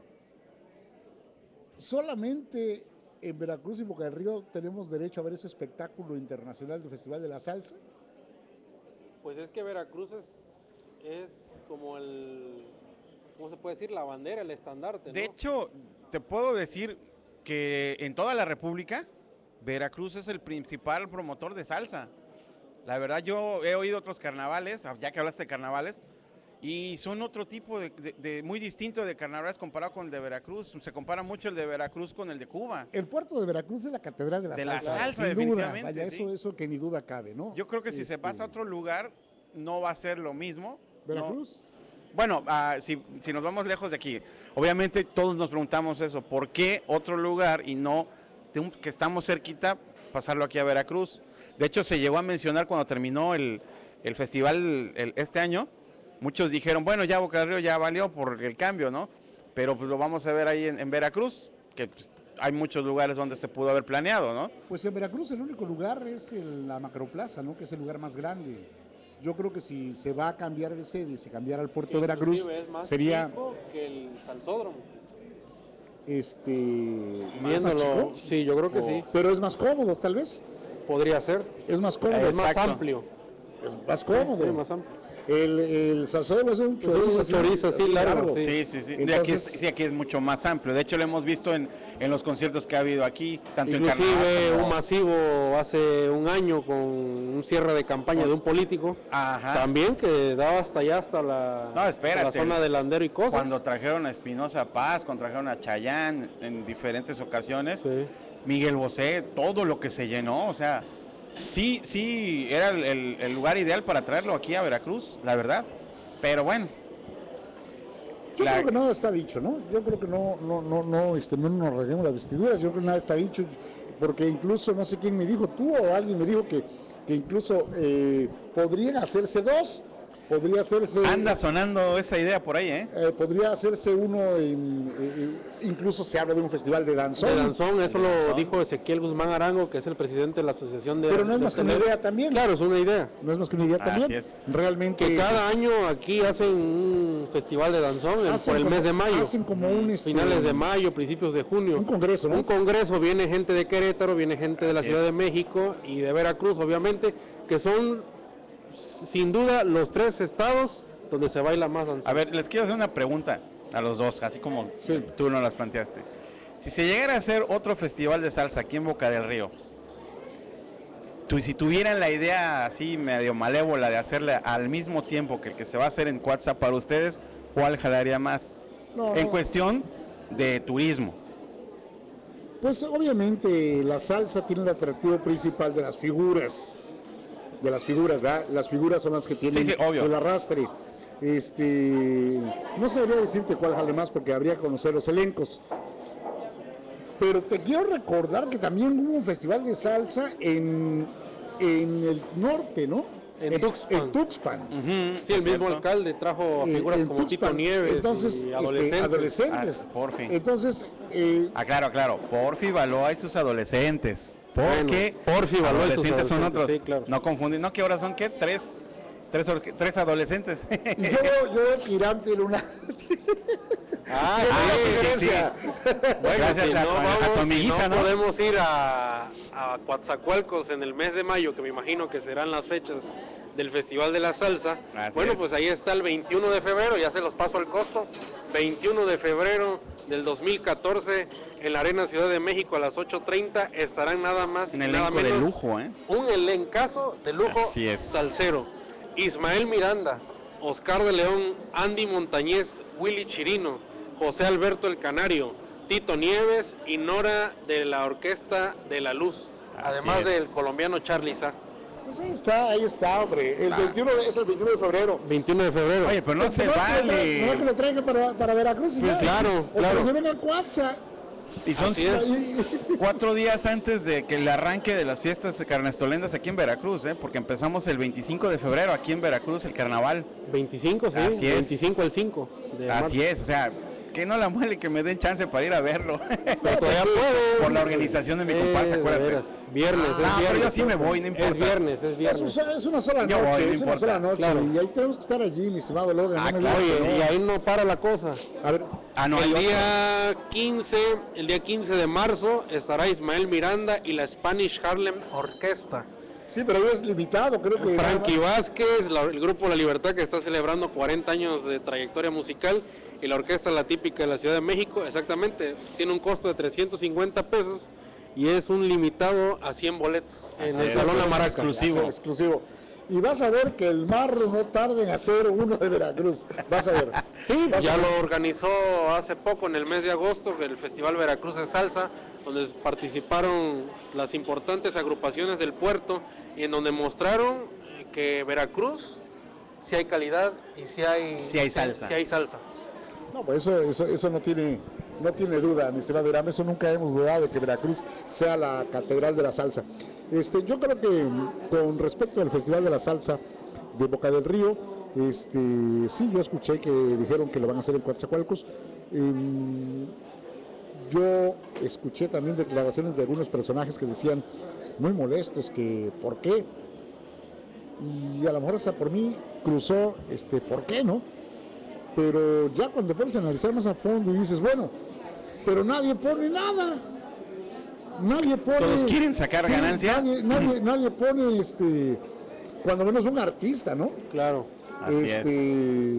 ¿Solamente en Veracruz y Boca del Río tenemos derecho a ver ese espectáculo internacional del Festival de la Salsa? Pues es que Veracruz es, es como el, ¿cómo se puede decir? La bandera, el estandarte, ¿no? De hecho, te puedo decir que en toda la República, Veracruz es el principal promotor de salsa. La verdad, yo he oído otros carnavales, ya que hablaste de carnavales, y son otro tipo de, de- de- muy distinto de carnavales comparado con el de Veracruz. Se compara mucho el de Veracruz con el de Cuba. El puerto de Veracruz es la catedral de la De la salsa. salsa, sin duda. definitivamente, Vaya, sí. eso, eso que ni duda cabe, ¿no? Yo creo que si se Este, pasa a otro lugar, no va a ser lo mismo. No- ¿Veracruz? Bueno, ah, si, si nos vamos lejos de aquí, obviamente todos nos preguntamos eso, ¿por qué otro lugar y no de un- que estamos cerquita pasarlo aquí a Veracruz? De hecho, se llegó a mencionar cuando terminó el, el festival el- este año, muchos dijeron, bueno, ya Boca del Río ya valió por el cambio, ¿no? Pero pues lo vamos a ver ahí en, en Veracruz, que pues, hay muchos lugares donde se pudo haber planeado, ¿no? Pues en Veracruz el único lugar es el- la macroplaza, ¿no? Que es el lugar más grande. Yo creo que si se va a cambiar de sede y se cambiara al puerto de Veracruz, Inclusive es más sería chico que el Salsódromo. este más Viéndolo, chico, sí, yo creo que sí, pero es más cómodo, tal vez. podría ser. Es más cómodo, Es más Exacto. amplio. es más cómodo. Sí, más amplio. El, el salsódromo es un Es un chorizo, así, chorizo así largo, sí. Sí, sí, sí. De aquí, es, Entonces- sí, aquí es mucho más amplio. De hecho, lo hemos visto en, en los conciertos que ha habido aquí, tanto en Inclusive carnaval como- un masivo hace un año con un cierre de campaña de un político, Ajá. también que daba hasta allá, hasta la, No, espérate. hasta la zona de Landero y cosas. Cuando trajeron a Espinosa Paz, cuando trajeron a Chayán en diferentes ocasiones, Sí. Miguel Bosé, todo lo que se llenó, o sea, sí, sí, era el, el, el lugar ideal para traerlo aquí a Veracruz, la verdad, pero bueno. Yo La... creo que nada está dicho, ¿no? Yo creo que no, no, no, no, este, no nos rasguemos las vestiduras, yo creo que nada está dicho, porque incluso, no sé quién me dijo, tú o alguien me dijo que, que incluso eh, podrían hacerse dos, podría hacerse... Anda sonando esa idea por ahí, ¿eh? eh podría hacerse uno, en, eh, incluso se habla de un festival de danzón. De danzón, eso De lo danzón. dijo Ezequiel Guzmán Arango, que es el presidente de la Asociación de... Pero no es de más que una hoteleros. idea también. Claro, es una idea. No es más que una idea Así también. es. Realmente... Que cada año aquí hacen un festival de danzón en- hacen por el como- mes de mayo. Hacen como un... Este, Finales de mayo, principios de junio. Un congreso, ¿no? Un congreso, viene gente de Querétaro, viene gente de la Así Ciudad es. de México y de Veracruz, obviamente, que son sin duda los tres estados donde se baila más danzón. A ver, les quiero hacer una pregunta a los dos, así como Sí. tú nos las planteaste. Si se llegara a hacer otro festival de salsa aquí en Boca del Río, tú, si tuvieran la idea así medio malévola de hacerla al mismo tiempo que el que se va a hacer en WhatsApp para ustedes, ¿cuál jalaría más? No, En no. cuestión de turismo. Pues obviamente la salsa tiene el atractivo principal de las figuras, de las figuras, ¿verdad? Las figuras son las que tienen Sí, sí, obvio. el arrastre. Este, no sabría decirte cuál jale más porque habría que conocer los elencos. Pero te quiero recordar que también hubo un festival de salsa en, en el norte, ¿no? En Tuxpan. En Tuxpan. Ujú, Sí, el mismo ¿cierto? alcalde trajo Eh, figuras en como Tito Tuxpan. Nieves Entonces, y este, adolescentes. adolescentes. Ah, por fin. Entonces, eh, Ah, claro, claro. Porfi Baloa y sus adolescentes. Porque Bueno, Porfi Baloa y sus adolescentes son adolescentes, otros. sí, claro. No confundir. No, que ahora son qué? Tres, tres, orque- tres adolescentes. y yo, yo veo que Irán tiene una... Ah, Ah, sí, sí, sí. Bueno, Gracias si a, no, a- a vamos, tu amiguita, si no, ¿no? podemos ir a, a Coatzacoalcos en el mes de mayo, que me imagino que serán las fechas del Festival de la Salsa. Así Bueno, es. pues ahí está el veintiuno de febrero, ya se los paso al costo. veintiuno de febrero del dos mil catorce en la Arena Ciudad de México a las ocho treinta estarán nada más Un y nada elenco de menos lujo, ¿eh? un elencazo de lujo Así es. salsero. Ismael Miranda, Oscar de León, Andy Montañez, Willy Chirino, José Alberto el Canario, Tito Nieves y Nora de la Orquesta de la Luz, Así además es. del colombiano Charly Sá. Pues ahí está, ahí está, hombre. El Ah. veintiuno de- es el veintiuno de febrero. veintiuno de febrero. Oye, pero no Pues se nomás que lo traigan- nomás que vale. lo traigan para, para Veracruz y Pues ya. claro, O claro. que se venga a Coatza. Y son Así es. cuatro días antes de que el arranque de las fiestas de carnestolendas aquí en Veracruz, ¿eh? Porque empezamos el veinticinco de febrero aquí en Veracruz, el carnaval. veinticinco, sí, Así es. veinticinco al cinco de Así marzo. es, o sea, que no la muele, que me den chance para ir a verlo. Pero todavía puedes. Por la organización de mi Eh, comparsa, de acuérdate. veras. Viernes, es Ah, pero viernes. yo sí me voy, no importa. Es viernes, es Es, un viernes. so- es una sola Yo noche, voy, no es una importa. sola noche. Claro. Y ahí tenemos que estar allí, mi estimado Logan. Ah, no me claro, digas Oye, que y no. ahí no para la cosa. A ver, Ah, no, hay el otro. día quince, el día quince de marzo estará Ismael Miranda y la Spanish Harlem Orquesta. sí, pero es limitado, creo que... Frankie Vázquez, la- el grupo La Libertad, que está celebrando cuarenta años de trayectoria musical, y la orquesta La Típica de la Ciudad de México, exactamente, tiene un costo de trescientos cincuenta pesos y es un limitado a cien boletos en el es, Salón La es Maraca. exclusivo. Exclusivo. exclusivo. Y vas a ver que el Marro no tarda en hacer uno de Veracruz. Vas a ver. Sí, Vas ya a ver. lo organizó hace poco, en el mes de agosto, el Festival Veracruz de Salsa, donde participaron las importantes agrupaciones del puerto y en donde mostraron eh, que Veracruz sí hay calidad y sí hay, Sí hay salsa. sí hay salsa. No, pues eso, eso, eso no tiene, no tiene duda, mi estimado Irán. Eso nunca hemos dudado de que Veracruz sea la catedral de la salsa. Este, yo creo que mm, con respecto al Festival de la Salsa de Boca del Río, este, sí, yo escuché que dijeron que lo van a hacer en Coatzacoalcos. Em, yo escuché también declaraciones de algunos personajes que decían muy molestos que ¿por qué? Y a lo mejor hasta por mí cruzó este ¿por qué no? Pero ya cuando te pones a analizar más a fondo y dices, bueno, pero nadie pone nada. Nadie pone... Todos quieren sacar ganancia. Nadie, nadie, nadie pone, este, cuando menos un artista, ¿no? Claro. Así Este,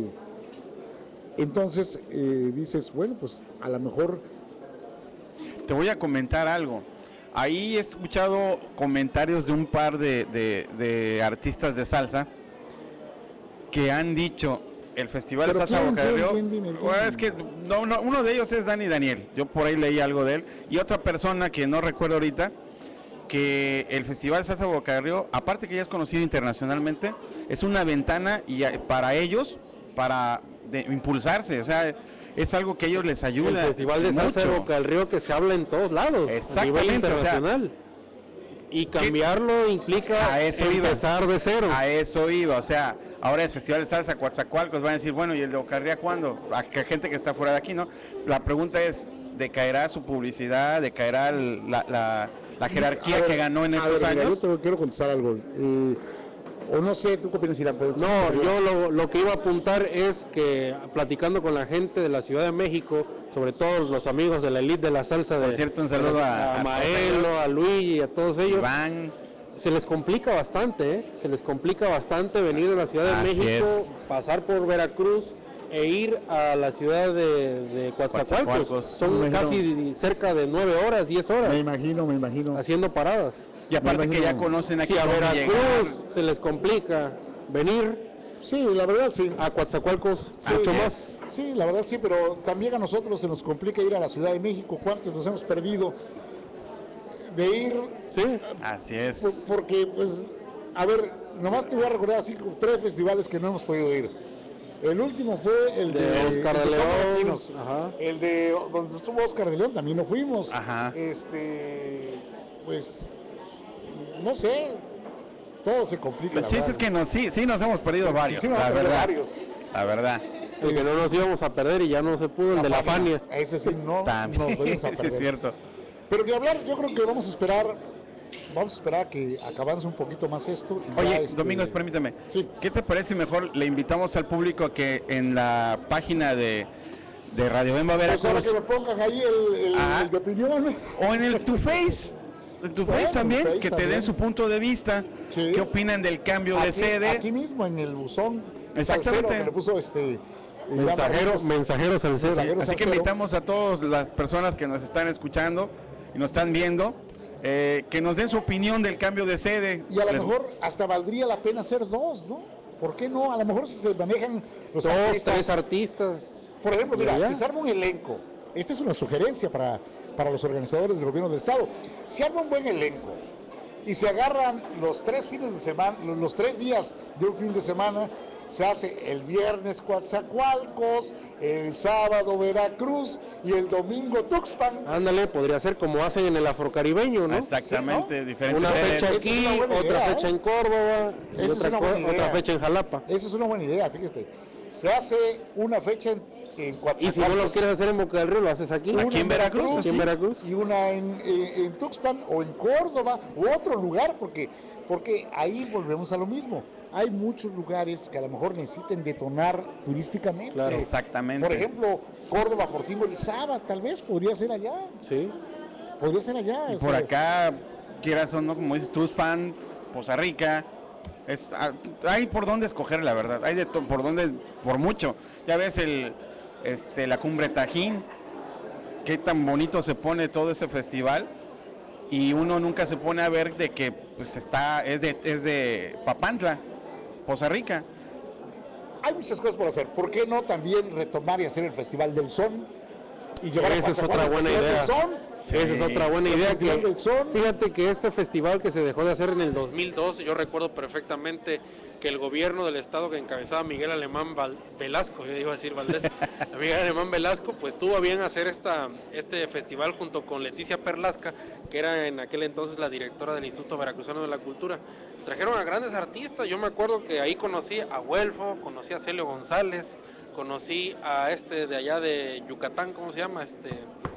entonces eh, dices, bueno, pues a lo mejor... Te voy a comentar algo. Ahí he escuchado comentarios de un par de, de- de artistas de salsa que han dicho, el Festival de ¿Pero Salsa quién, Boca del quién, Río. quién? Dime, ¿quién? Bueno, es que no, no, uno de ellos es Dani Daniel. Yo por ahí leí algo de él. Y otra persona que no recuerdo ahorita, que el Festival de Salsa Boca del Río, aparte que ya es conocido internacionalmente, es una ventana y a- para ellos, para de, impulsarse. O sea, es algo que a ellos les ayuda. El Festival de Salsa de mucho. Boca del Río que se habla en todos lados, a Exactamente, nivel o sea, internacional. Y cambiarlo implica A eso iba. empezar de cero. A eso iba, o sea, ahora el Festival de Salsa Coatzacoalcos van a decir, bueno, ¿y el de Boca del Río cuándo? A que gente que está fuera de aquí, ¿no? La pregunta es, ¿decaerá su publicidad? ¿Decaerá el- la, la, la jerarquía A ver, que ganó en a estos ver, mira, años? yo te quiero contestar algo. eh, o no sé, ¿tú qué opinas, Irán? Pero- No, yo lo, lo que iba a apuntar es que platicando con la gente de la Ciudad de México, sobre todo los amigos de la elite de la salsa, de, Por cierto, un saludo de a- la- a a todos Maelo, ellos. a Luigi y a todos ellos. Van, Se les complica bastante, ¿eh? Se les complica bastante venir de la Ciudad de Así México, es. pasar por Veracruz e ir a la ciudad de, de Coatzacoalcos. Coatzacoalcos. Son Me imagino. casi cerca de nueve horas, diez horas, Me imagino, me imagino. haciendo paradas. y aparte Me que ya imagino. conocen aquí Si a dónde Veracruz llegar. se les complica venir, Sí, la verdad sí. a Coatzacoalcos Sí, mucho Así más. Sí, la verdad sí, pero también a nosotros se nos complica ir a la Ciudad de México. ¿Cuántos nos hemos perdido de ir? Sí, Así Por- es. Porque, pues, a ver, nomás te voy a recordar así como tres festivales que no hemos podido ir. El último fue el de, de Oscar de el San León. Valentinos. Ajá. El de donde estuvo Oscar de León también no fuimos. Ajá. Este, pues, no sé, todo se complica. Lo la chiste es verdad. que nos, sí, sí nos hemos perdido Sí, varios, sí, nos la hemos perdido verdad. varios. La verdad. El que no nos íbamos a perder y ya no se pudo, el de la Fania. Ese sí, no También, nos venimos a sí perder. es cierto. Pero que hablar, yo creo que vamos a esperar, vamos a esperar a que acabance un poquito más esto. y ya, Oye, este, Domingos, permíteme. Sí. ¿Qué te parece si mejor le invitamos al público a que en la página de, de Radio Bemba Pues ahora Veracruz que me pongan ahí el, el- Ajá. el de opinión. o en el Tu Face, en tu Bueno, Face también, Face que te también. den su punto de vista, Sí. qué opinan del cambio de Aquí, sede. aquí mismo en el buzón Exactamente. salsero que le puso este Iván Mensajero, Barrios. mensajero salsero. Mensajero Así que salsero. invitamos a todas las personas que nos están escuchando y nos están viendo, eh, que nos den su opinión del cambio de sede. Y a lo Les- mejor hasta valdría la pena hacer dos, ¿no? ¿Por qué no? A lo mejor si se manejan los Dos, artistas. tres artistas. Por ejemplo, mira, Ya. si se arma un elenco, esta es una sugerencia para, para los organizadores del gobierno del estado, si arma un buen elenco y se agarran los tres fines de semana, los, los tres días de un fin de semana, se hace el viernes Coatzacoalcos, el sábado Veracruz y el domingo Tuxpan. Ándale, podría ser como hacen en el afrocaribeño, ¿no? Exactamente, Sí, diferentes Una sedes. fecha Esa es aquí, una buena otra idea, fecha ¿eh? en Córdoba y Esa es otra, una co- buena otra idea. fecha en Jalapa. Esa es una buena idea, fíjate. Se hace una fecha en, en Coatzacoalcos. Y si no lo quieres hacer en Boca del Río, lo haces aquí. Una Aquí en Veracruz, Aquí en sí, Veracruz. y una en, en- en Tuxpan o en Córdoba u otro lugar, porque, porque ahí volvemos a lo mismo. Hay muchos lugares que a lo mejor necesiten detonar turísticamente. Claro. Exactamente. Por ejemplo, Córdoba, Fortín, Orizaba, tal vez podría ser allá. Sí. Podría ser allá. Y o por sea, acá, quieras o no, como dices, Tuxpan, Poza Rica, es, ah, hay por dónde escoger, la verdad, hay de to- por dónde, por mucho. Ya ves el, este, la Cumbre Tajín, qué tan bonito se pone todo ese festival, y uno nunca se pone a ver de que pues está, es de, es de Papantla, Poza Rica. Hay muchas cosas por hacer. ¿Por qué no también retomar y hacer el Festival del Son? Y llevar a Esa es Coatzacoalcos otra al buena Festival idea. del Son. Esa es otra buena El idea. Festival Que, del Son. fíjate que este festival que se dejó de hacer en el dos mil dos, yo recuerdo perfectamente que el gobierno del estado que encabezaba Miguel Alemán Val- Velasco, yo iba a decir Valdés, Miguel Alemán Velasco, pues tuvo a bien hacer esta, este festival junto con Leticia Perlasca, que era en aquel entonces la directora del Instituto Veracruzano de la Cultura. Trajeron a grandes artistas, yo me acuerdo que ahí conocí a Huelfo, conocí a Celio González, conocí a este de allá de Yucatán, ¿cómo se llama? Este,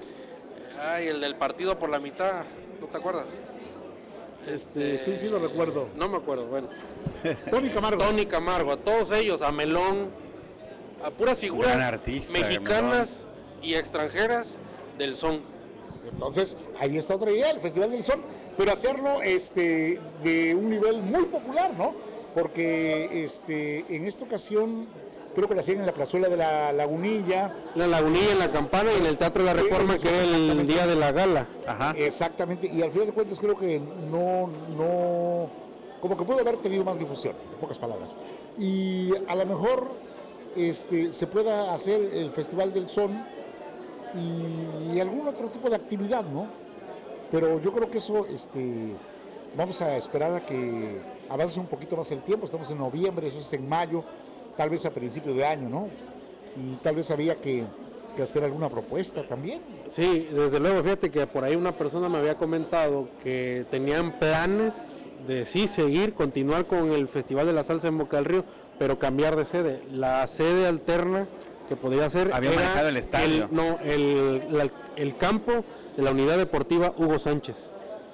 ay, el del partido por la mitad, ¿no te acuerdas? Este, sí, sí lo recuerdo. No me acuerdo, bueno. Tony Camargo. Tony Camargo, a todos ellos, a Melón, a puras figuras Gran artista, mexicanas y extranjeras del son. Entonces, ahí está otra idea, el Festival del Son, pero hacerlo este, de un nivel muy popular, ¿no? Porque este, en esta ocasión creo que la hacían en la plazuela de la Lagunilla. En la Lagunilla, en la Campana y en el Teatro de la Reforma, que era el Exactamente. día de la gala. Ajá. Exactamente, y al final de cuentas creo que no, no, como que pudo haber tenido más difusión, en pocas palabras. Y a lo mejor este, se pueda hacer el Festival del Son y, y algún otro tipo de actividad, ¿no? Pero yo creo que eso, este, vamos a esperar a que avance un poquito más el tiempo. Estamos en noviembre, eso es en mayo, tal vez a principio de año, ¿no? Y tal vez había que, que hacer alguna propuesta también. Sí, desde luego, fíjate que por ahí una persona me había comentado que tenían planes de sí seguir, continuar con el Festival de la Salsa en Boca del Río, pero cambiar de sede. La sede alterna que podría ser había era manejado el estadio. el, no, el, la- el campo de la Unidad Deportiva Hugo Sánchez.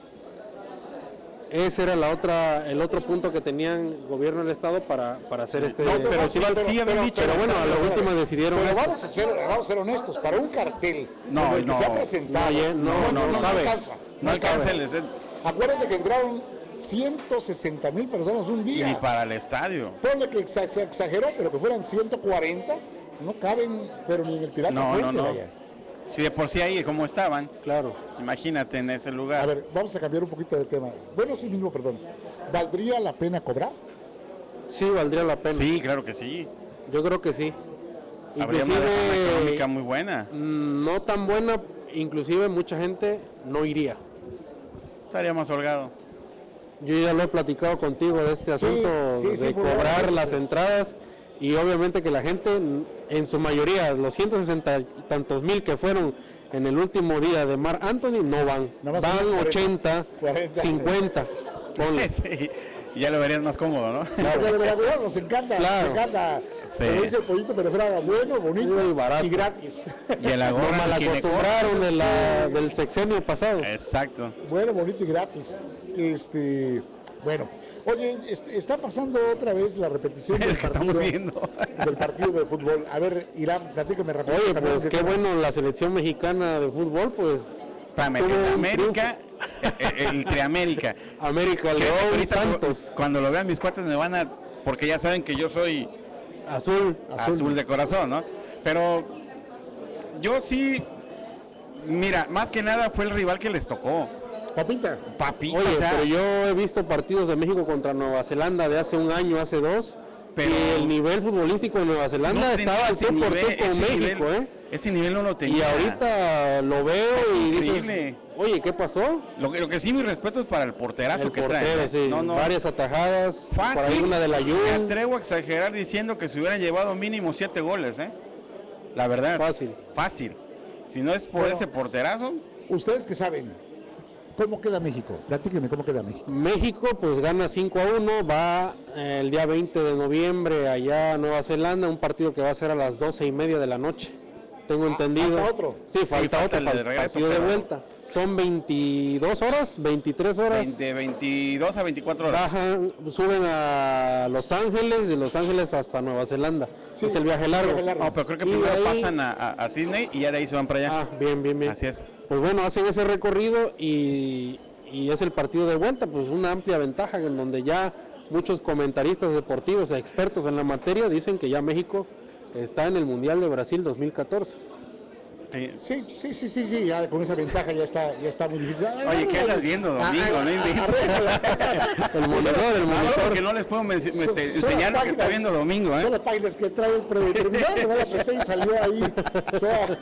Ese era la otra, el otro punto que tenían el gobierno del estado para, para hacer este No, Pero sí, festival. sí habían pero- dicho. Pero bueno, a la Pero- última decidieron Pero esto. vamos a, ser, vamos a ser honestos, para un cartel No, como el que no. se ha presentado, No, ya- no, no, no cabe. alcanza. No alcanza el estadio. Acuérdate que entraron ciento sesenta mil personas un día. Ni para el estadio. Ponle que exa- se exageró, pero que fueran ciento cuarenta, no caben, pero ni en el Pirata No, Fuente, no, no. vaya. Si de por sí ahí como estaban, Claro. imagínate en ese A lugar. ver, vamos a cambiar un poquito de tema. Bueno, sí mismo, perdón. ¿Valdría la pena cobrar? Sí, valdría la pena. Sí, claro que sí. Yo creo que sí. Habría una derrama Inclusive, económica muy buena. mm, no tan buena, inclusive mucha gente no iría. Estaría más holgado. Yo ya lo he platicado contigo de este Sí, asunto sí, de sí, muy cobrar bueno. las entradas y obviamente que la gente, en su mayoría, los ciento sesenta y tantos mil que fueron en el último día de Mar Anthony, no van. Nada más Van son cuarenta, ochenta, cuarenta. cincuenta. Ponle. Sí, ya lo verías más cómodo, ¿no? Sí, porque de verdad nos encanta, Claro. nos encanta. Sí. Como dice el pollito, pero fuera bueno, bonito Muy barato. y gratis. Y el Nos agorra mal tiene acostumbraron de la- del sexenio pasado. costo. Exacto. Bueno, bonito y gratis. Este, bueno, oye, este, está pasando otra vez la repetición El del que estamos partido, viendo. del partido de fútbol. A ver, Irán, platícame rápido. Oye, Cambiamos pues de qué tema. bueno la selección mexicana de fútbol, pues Espérame, tuvo el un América, el, el Triamérica. América, Que León, ahorita Santos, cu- Cuando lo vean mis cuates me van a... Porque ya saben que yo soy Azul. azul, de corazón, ¿no? Pero yo sí... Mira, más que nada fue el rival que les tocó. Papita, Papita, Oye, o sea, pero yo he visto partidos de México contra Nueva Zelanda de hace un año, hace dos, Pero- y el nivel futbolístico de Nueva Zelanda no tenía estaba al ese tú por tú nivel, con ese México, nivel- ¿eh? Ese nivel no lo tenía. Y ahorita lo veo Es y dices, increíble. oye, ¿qué pasó? Lo, que- lo que sí, mi respeto es para el porterazo El que portero, trae. ¿eh? sí, No, no, varias atajadas, por ahí fácil. una de la Me Jun, atrevo a exagerar diciendo que se hubieran llevado mínimo siete goles, ¿eh? La verdad. fácil. Fácil. Si no es por Pero- ese porterazo, ustedes que saben, ¿cómo queda México? Platíquenme, ¿cómo queda México? México pues gana cinco a uno, va eh, el día veinte de noviembre allá a Nueva Zelanda, un partido que va a ser a las doce y media de la noche. Tengo entendido. falta otro. Sí, falta falta otro, el de falta regreso, partido de pero- vuelta. Son veintidós horas, veintitrés horas. de veintidós a veinticuatro horas. Bajan, suben a Los Ángeles, de Los Ángeles hasta Nueva Zelanda. Sí, es el viaje largo. viaje largo. No, pero creo que Y primero ahí- pasan a, a, a Sydney y ya de ahí se van para allá. Ah, bien, bien, bien. Así es. Pues bueno, hacen ese recorrido y, y es el partido de vuelta, pues una amplia ventaja en donde ya muchos comentaristas deportivos e expertos en la materia dicen que ya México está en el Mundial de Brasil dos mil catorce. Sí. Sí, sí, sí, sí, sí, ya con esa ventaja ya está, ya está muy difícil. Ay, Oye, ¿qué arréglala. andas viendo, Domingo? Ah, No ah, inventes. arréglala. El monitor, el Ah, monitor. porque no les puedo menci- Son- este, son las enseñar lo que está páginas- viendo Domingo, Son ¿eh? las páginas que trae el predeterminado, me la apreté y salió ahí toda.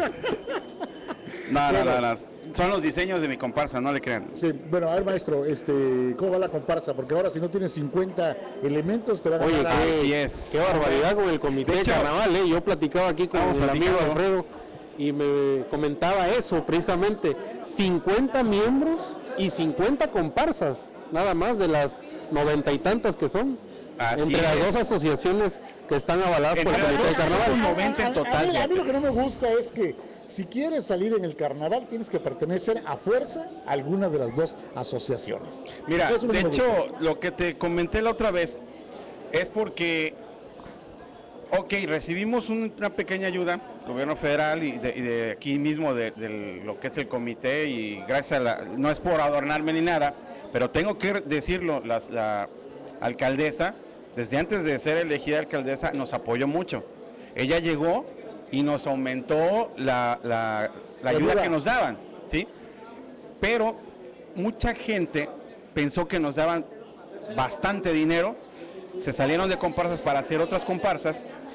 No, no, Bueno. no, no. Son los diseños de mi comparsa, no le crean. Sí, bueno, a ver, maestro, este, ¿cómo va la comparsa? Porque ahora si no tienes cincuenta elementos te van a Oye, dar a- Así qué, es. qué barbaridad con el comité De de, hecho, carnaval, ¿eh? Yo platicaba aquí con estamos el amigo platicando. Alfredo y me comentaba eso precisamente, cincuenta miembros y cincuenta comparsas, nada más de las noventa y tantas que son, Así entre las es. dos asociaciones que están avaladas por el Entre las comité de dos son carnaval. como noventa en A- a- total, A, mí, a mí fíjate. lo que no me gusta es que si quieres salir en el carnaval tienes que pertenecer a fuerza a alguna de las dos asociaciones. Mira, Eso no de me hecho, gusta. lo que te comenté la otra vez es porque, ok, recibimos un- una pequeña ayuda, gobierno federal y de, y de aquí mismo, de, de lo que es el comité, y gracias a la, no es por adornarme ni nada, pero tengo que decirlo, las- la alcaldesa, desde antes de ser elegida alcaldesa, nos apoyó mucho. Ella llegó y nos aumentó la, la- la ayuda ayuda. que nos daban, ¿sí? Pero mucha gente pensó que nos daban bastante dinero, se salieron de comparsas para hacer otras comparsas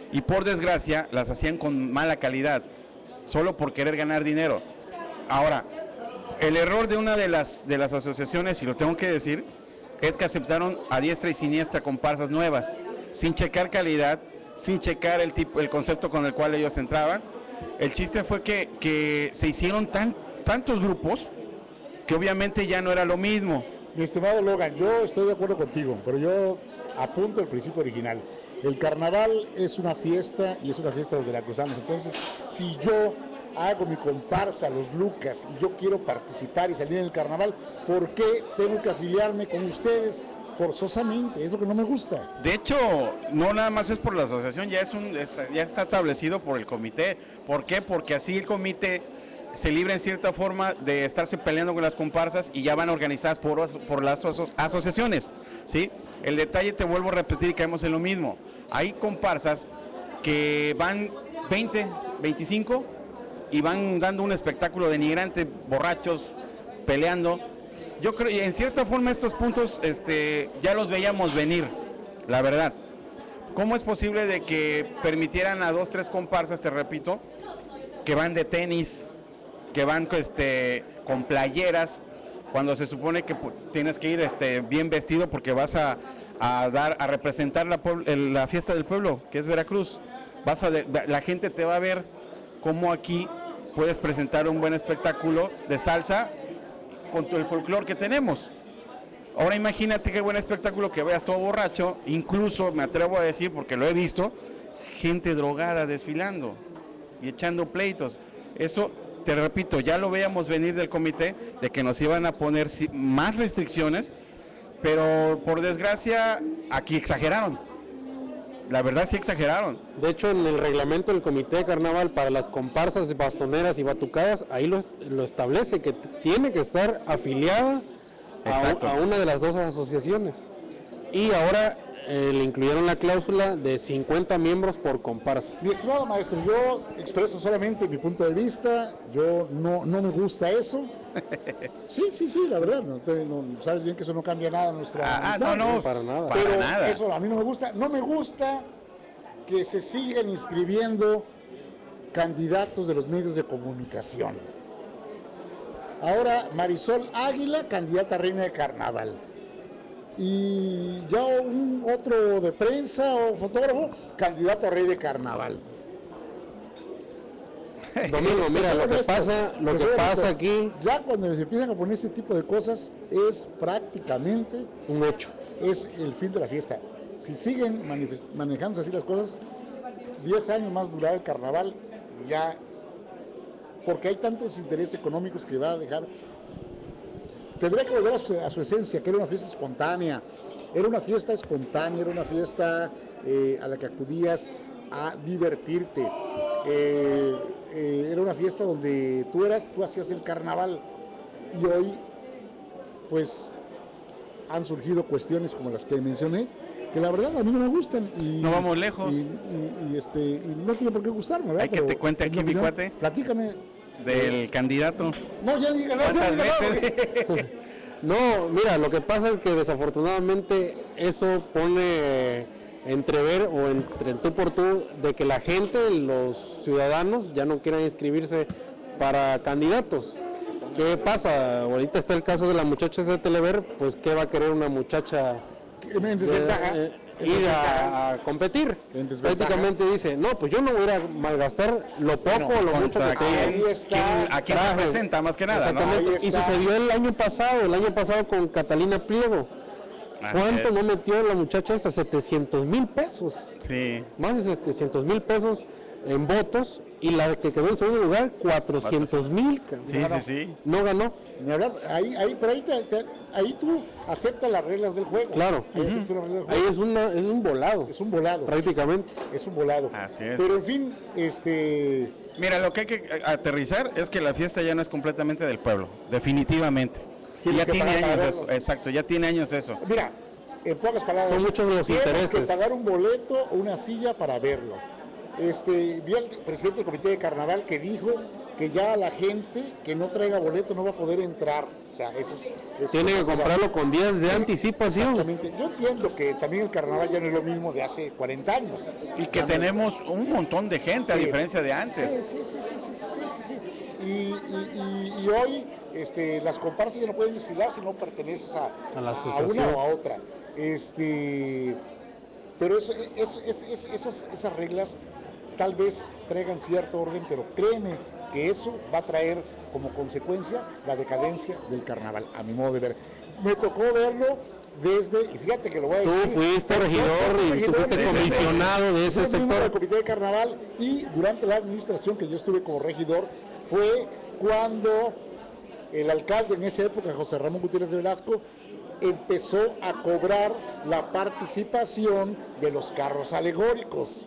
y por desgracia las hacían con mala calidad, solo por querer ganar dinero. Ahora, el error de una de las, de las asociaciones, y lo tengo que decir, es que aceptaron a diestra y siniestra comparsas nuevas, sin checar calidad, sin checar el, tipo, el concepto con el cual ellos entraban. El chiste fue que, que se hicieron tan, tantos grupos que obviamente ya no era lo mismo. Mi estimado Logan, yo estoy de acuerdo contigo, pero yo apunto el principio original. El carnaval es una fiesta y es una fiesta de los veracruzanos. Entonces, si yo hago mi comparsa, los Lucas, y yo quiero participar y salir en el carnaval, ¿por qué tengo que afiliarme con ustedes forzosamente? Es lo que no me gusta. De hecho, no nada más es por la asociación, ya, es un, ya está establecido por el comité. ¿Por qué? Porque así el comité se libra en cierta forma de estarse peleando con las comparsas y ya van organizadas por, por las aso asociaciones, ¿sí? El detalle, te vuelvo a repetir, y caemos en lo mismo. Hay comparsas que van veinte, veinticinco y van dando un espectáculo denigrante, borrachos, peleando. Yo creo, y en cierta forma estos puntos este, ya los veíamos venir, la verdad. ¿Cómo es posible de que permitieran a dos, tres comparsas, te repito, que van de tenis, que van este, con playeras, cuando se supone que tienes que ir este, bien vestido porque vas a, a dar a representar la, la fiesta del pueblo, que es Veracruz? Vas a de, la gente te va a ver cómo aquí puedes presentar un buen espectáculo de salsa con el folclore que tenemos. Ahora imagínate qué buen espectáculo que veas todo borracho, incluso me atrevo a decir, porque lo he visto, gente drogada desfilando y echando pleitos. Eso, te repito, ya lo veíamos venir del comité, de que nos iban a poner más restricciones, pero por desgracia aquí exageraron. La verdad sí exageraron. De hecho, en el reglamento del Comité de Carnaval para las comparsas bastoneras y batucadas, ahí lo, lo establece, que tiene que estar afiliada a, a una de las dos asociaciones. Y ahora eh, le incluyeron la cláusula de cincuenta miembros por comparsa. Mi estimado maestro, yo expreso solamente mi punto de vista, yo no, no me gusta eso. Sí, sí, sí, la verdad, no, te, no, sabes bien que eso no cambia nada en nuestra Ah, amistad, no, no, no, para nada. Pero para nada. eso a mí no me gusta, no me gusta que se sigan inscribiendo candidatos de los medios de comunicación. Ahora Marisol Águila, candidata a reina de carnaval. Y ya un otro de prensa o fotógrafo, candidato a rey de carnaval. Domingo, mira, lo que pasa, lo que pasa aquí, Ya cuando se empiezan a poner ese tipo de cosas, es prácticamente un hecho. es el fin de la fiesta. Si siguen manejando así las cosas, diez años más durará el carnaval, ya, porque hay tantos intereses económicos que va a dejar. Tendría que volver a su, a su esencia, que era una fiesta espontánea, era una fiesta espontánea, era una fiesta eh, a la que acudías a divertirte, eh, eh, era una fiesta donde tú eras, tú hacías el carnaval, y hoy, pues, han surgido cuestiones como las que mencioné, que la verdad a mí no me gustan. Y, no vamos lejos. Y, y, y, este, y no tiene por qué gustarme, ¿verdad? Hay que Pero, te cuente aquí, mi cuate. Platícame. Del candidato. No, ya diga, no, ya diga, no, No, mira, lo que pasa es que desafortunadamente eso pone entrever o entre el tú por tú de que la gente, los ciudadanos, ya no quieran inscribirse para candidatos. ¿Qué pasa? Ahorita está el caso de la muchacha de Telever, pues ¿qué va a querer una muchacha en desventaja? de, eh, ir a, a competir? Prácticamente dice, no, pues yo no voy a ir a malgastar lo poco o lo mucho que tengo. Ahí está. ¿Quién, ¿A quién Traje. representa más que nada? ¿no? Exactamente, y sucedió el año pasado, el año pasado con Catalina Pliego. Así ¿Cuánto es. no metió la muchacha hasta setecientos mil pesos? Sí. Más de setecientos mil pesos en votos, y la que quedó en segundo lugar, cuatrocientos mil. Sí, sí, sí. No ganó. Ni hablar, ahí, ahí, pero ahí, te, te, ahí tú aceptas las reglas del juego. Claro. Ahí aceptas las reglas del Ahí juego. es, una, es un volado, Es un volado. prácticamente. Es un volado. Así es. Pero en fin, este. Mira, lo que hay que aterrizar es que la fiesta ya no es completamente del pueblo, definitivamente. Tienes Ya que tiene pagar para años eso, verlo. exacto, ya tiene años eso. Mira, en pocas palabras. Son muchos los tienes intereses. que pagar un boleto o una silla para verlo. Este, vi al presidente del comité de carnaval que dijo que ya la gente que no traiga boleto no va a poder entrar. O sea, eso es, eso Tiene que es, comprarlo o sea, con días de anticipación. Exactamente. Yo entiendo que también el carnaval ya no es lo mismo de hace cuarenta años. Y que Ya no- tenemos un montón de gente, a Sí. diferencia de antes. Sí, sí, sí, sí, sí, sí, sí, sí. Y, y- y- y hoy este, las comparsas ya no pueden desfilar si no perteneces a, A la a asociación. una o a otra. Este, pero eso, es, es- es- esas, esas reglas tal vez traigan cierto orden, pero créeme que eso va a traer como consecuencia la decadencia del carnaval, a mi modo de ver. Me tocó verlo desde, y fíjate que lo voy a Tú decir. fuiste yo- yo regidor fui y tú regidor, fuiste sí, comisionado de ese yo fui miembro sector. del comité de carnaval y durante la administración que yo estuve como regidor fue cuando el alcalde en esa época, José Ramón Gutiérrez de Velasco, empezó a cobrar la participación de los carros alegóricos.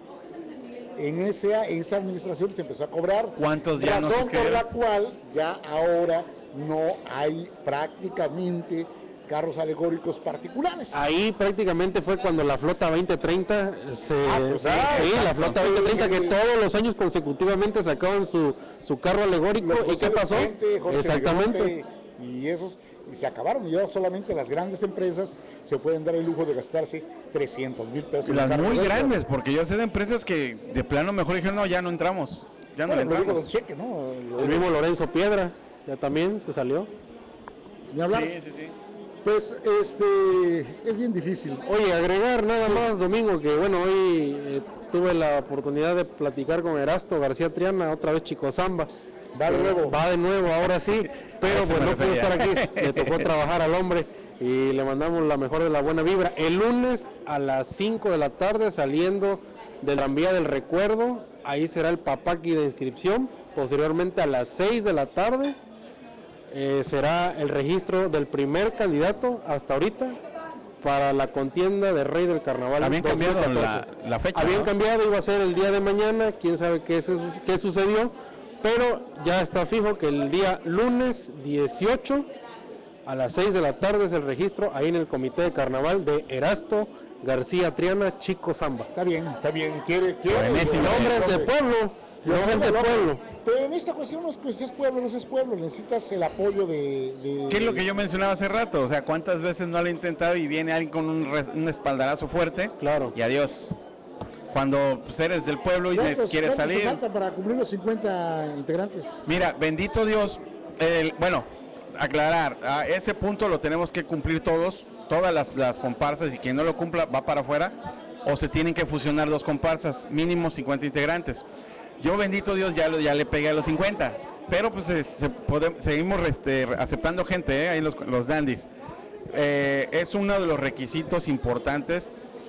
En esa, en esa administración se empezó a cobrar. ¿Cuántos ya no se Razón por inscribieron? la cual ya ahora no hay prácticamente carros alegóricos particulares. Ahí prácticamente fue cuando la flota veinte treinta se... Ah, pues, sí, ah, sí, la exacto. flota veinte treinta que Sí. todos los años consecutivamente sacaban su, su carro alegórico. Los ¿Y José qué pasó? Vicente, Jorge Exactamente. Negrete y esos, y se acabaron. Y ahora solamente las grandes empresas se pueden dar el lujo de gastarse trescientos mil pesos. en un Las carro muy alegórico. grandes, porque yo sé de empresas que de plano mejor dijeron, no, ya no entramos, ya no le Bueno, lo dijo Don entramos. Cheque, ¿no? Lo- El mismo Lorenzo Piedra, ya también se salió. Ni hablar. Sí, sí, sí. Pues este es bien difícil. Oye, agregar nada más, Domingo, que bueno, hoy eh, tuve la oportunidad de platicar con Erasto García Triana, otra vez Chico Zamba. Va de nuevo. Va de nuevo, ahora sí, pero A eso pues me no pudo refería. estar aquí, le tocó trabajar al hombre y le mandamos la mejor de la buena vibra. El lunes a las cinco de la tarde, saliendo de la Vía del Recuerdo, ahí será el papaqui de inscripción. Posteriormente a las seis de la tarde eh, será el registro del primer candidato hasta ahorita para la contienda de Rey del Carnaval. Habían dos mil cambiado catorce. la, la fecha, Habían ¿no? cambiado, iba a ser el día de mañana, quién sabe qué, su- qué sucedió, pero ya está fijo que el día lunes dieciocho a las seis de la tarde es el registro ahí en el comité de carnaval de Erasto García Triana, Chico Zamba. Está bien, está bien. Quiere, quiere. Buenísimo. Nombres de pueblo, nombres de pueblo. Pero en esta cuestión no es que si es pueblo, no es pueblo. Necesitas el apoyo de. de- ¿Qué es lo que yo mencionaba hace rato? O sea, ¿cuántas veces no lo he intentado y viene alguien con un, res- un espaldarazo fuerte? Claro. Y adiós. Cuando pues, eres del pueblo y te ¿Cuántos- quieres cuántos te salir. faltan para cumplir los cincuenta integrantes? Mira, bendito Dios, el- bueno, aclarar, a ese punto lo tenemos que cumplir todos, todas las, las comparsas, y quien no lo cumpla va para afuera, o se tienen que fusionar dos comparsas, mínimo cincuenta integrantes. Yo, bendito Dios, ya, lo- ya le pegué a los cincuenta, pero pues se- se pode- seguimos este, aceptando gente, ¿eh? Ahí los, los dandies. Eh, es uno de los requisitos importantes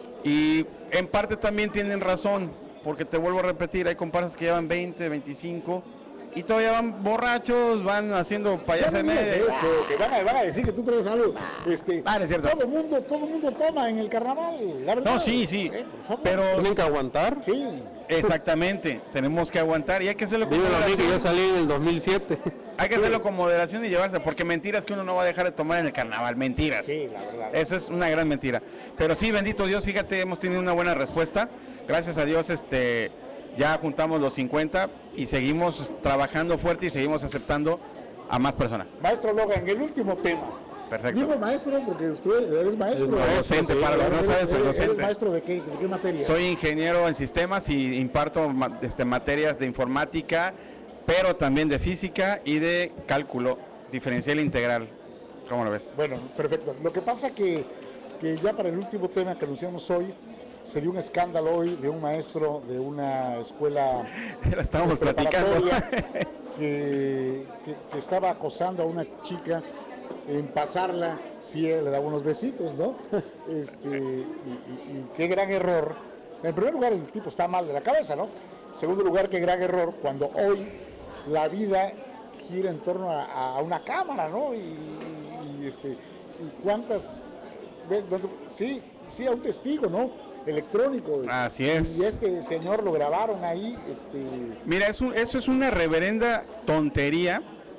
y en parte también tienen razón, porque te vuelvo a repetir, hay comparsas que llevan veinte, veinticinco y todavía van borrachos, van haciendo Ya payasa de no digas media. eso, que van a, van a decir que tú traes algo. Este, Ah, no es cierto. Todo mundo, todo mundo toma en el carnaval, la verdad. No, sí, sí, por favor. pero Tienen que aguantar. Sí. exactamente, tenemos que aguantar y hay que hacerlo con Dímelo a mí que yo moderación. salí en el dos mil siete. Hay que hacerlo con moderación y llevarse, porque mentiras que uno no va a dejar de tomar en el carnaval, mentiras. Sí, la verdad. Eso es una gran mentira. Pero sí, bendito Dios, fíjate, hemos tenido una buena respuesta. Gracias a Dios, este, ya juntamos los cincuenta y seguimos trabajando fuerte y seguimos aceptando a más personas. Maestro Logan, el último tema. Perfecto. Digo maestro porque usted eres maestro. Soy docente, para los que no saben, soy ¿Eres- ¿Eres docente. maestro de qué, de qué materia? Soy ingeniero en sistemas y imparto ma- este, materias de informática, pero también de física y de cálculo diferencial integral. ¿Cómo lo ves? Bueno, perfecto. Lo que pasa que, que ya para el último tema que anunciamos hoy, se dio un escándalo hoy de un maestro de una escuela La estábamos platicando. preparatoria que, que- que estaba acosando a una chica en pasarla, si él le daba unos besitos, ¿no? Este, y, y- y qué gran error. En primer lugar, el tipo está mal de la cabeza, ¿no? En segundo lugar, qué gran error cuando hoy la vida gira en torno a, a una cámara, ¿no? Y, y, este, y cuántas... ve- dónde- Sí, sí, a un testigo, ¿no? Electrónico. Así es. Y este señor lo grabaron ahí, este... Mira, es un- eso es una reverenda tontería.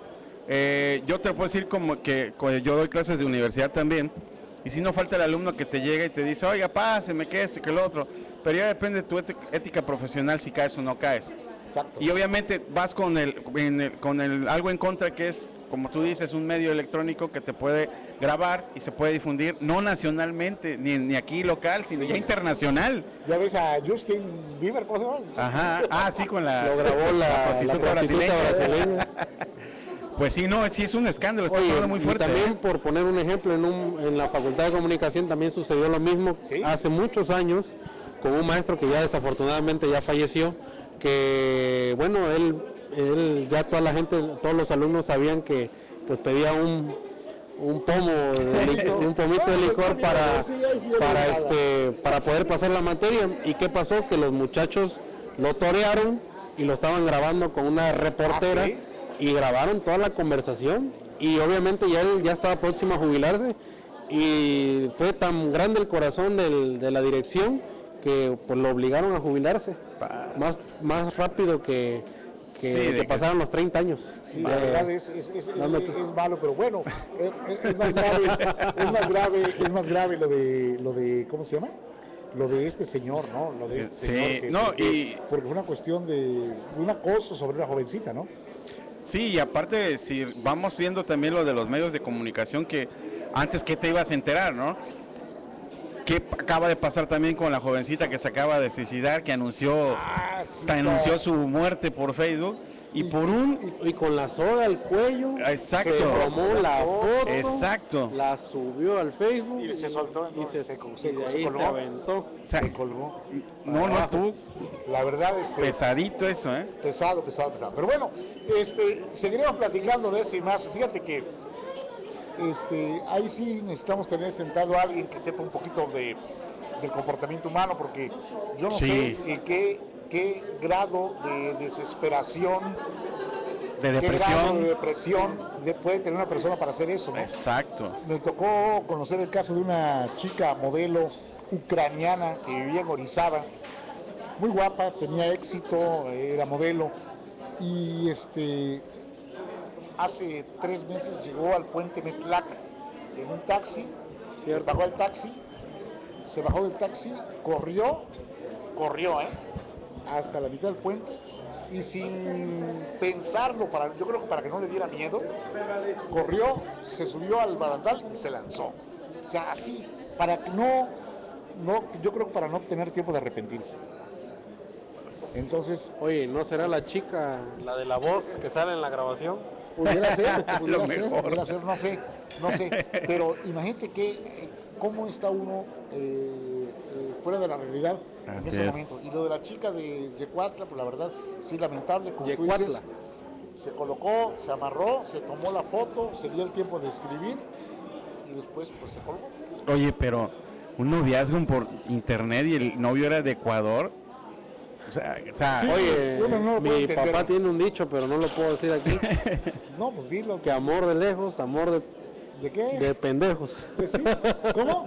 Eh, yo te puedo decir como que, que yo doy clases de universidad también, y si no falta el alumno que te llega y te dice, oiga, páseme, que esto y que lo otro, pero ya depende de tu éti- ética profesional si caes o no caes. Exacto. Y obviamente vas con el, en el- con el algo en contra que es, como tú dices, un medio electrónico que te puede grabar y se puede difundir, no nacionalmente, ni, ni aquí local, sino Sí. ya internacional. Ya ves a Justin Bieber, ¿cómo se llama? Ajá, ah, sí, con la, Lo grabó la, la prostituta prostituta brasileña. brasileña. Pues sí, no, sí es un escándalo, está Oye, sonando muy y fuerte. también ¿eh? por poner un ejemplo, en, un- en la Facultad de Comunicación también sucedió lo mismo ¿Sí? hace muchos años con un maestro que ya desafortunadamente ya falleció, que bueno, él, él ya toda la gente, todos los alumnos sabían que pues pedía un, un pomo, de li- un pomito de No, licor está bien, para, sí, ahí sí yo para, no digo este, para poder pasar la materia. ¿Y qué pasó? Que los muchachos lo torearon y lo estaban grabando con una reportera. ¿Ah, sí? Y grabaron toda la conversación y obviamente ya él ya estaba próximo a jubilarse y fue tan grande el corazón del- de la dirección que pues lo obligaron a jubilarse más, más rápido que, que, Sí, de que que- pasaron los treinta años. Sí, la Eh, verdad es, es, es, es- dándote- es malo, pero bueno, es, es- es más grave, es más grave, es más grave lo de, lo de, ¿cómo se llama? Lo de este señor, ¿no? Lo de este Sí, señor. que- no, porque, y- porque fue una cuestión de, de un acoso sobre una jovencita, ¿no? Sí, y aparte, si vamos viendo también lo de los medios de comunicación, que antes que te ibas a enterar, ¿no? ¿Qué acaba de pasar también con la jovencita que se acaba de suicidar, que anunció, Ah, sí anunció está. su muerte por Facebook? Y por un... y con la soga al cuello, Exacto. se tomó la foto, Exacto. la subió al Facebook Y se soltó, y, entonces, se, se- y se- de se ahí se colgó. aventó. O sea, Se colgó. no, no estuvo La verdad, este, pesadito eso, ¿eh? pesado, pesado, pesado. Pero bueno, este, seguiremos platicando de eso y más. Fíjate que este, ahí sí necesitamos tener sentado a alguien que sepa un poquito de, del comportamiento humano, porque yo no Sí. sé en qué, qué grado de desesperación, De qué grado de depresión. depresión de- puede tener una persona para hacer eso, ¿no? Exacto. Me tocó conocer el caso de una chica modelo ucraniana que vivía en Orizaba, muy guapa, tenía éxito, era modelo, y este hace tres meses llegó al puente Metlac en un taxi, Cierto. bajó al taxi, se bajó del taxi, corrió, corrió, ¿eh? hasta la mitad del puente y sin pensarlo, para, yo creo que para que no le diera miedo, corrió, se subió al barandal y se lanzó. O sea, así, para que no, no, yo creo que para no tener tiempo de arrepentirse. Entonces, Oye, ¿no será la chica, la de la voz que sale en la grabación? pudiera ser, pudiera Lo ser, mejor. pudiera ser, no sé, no sé. Pero imagínate que, eh, cómo está uno eh, eh, fuera de la realidad en Así ese es. momento. Y lo de la chica de Yecuatla, pues la verdad, sí, lamentable, como tú Yecuatla. dices, se colocó, se amarró, se tomó la foto, se dio el tiempo de escribir y después pues se colgó. Oye, pero un noviazgo por internet y el novio era de Ecuador. O sea, o sea, Sí. Oye, uno no lo puede mi entender. papá tiene un dicho, pero no lo puedo decir aquí, No, pues dilo. que amor de lejos, amor de, ¿De qué? de pendejos. ¿De sí? ¿Cómo?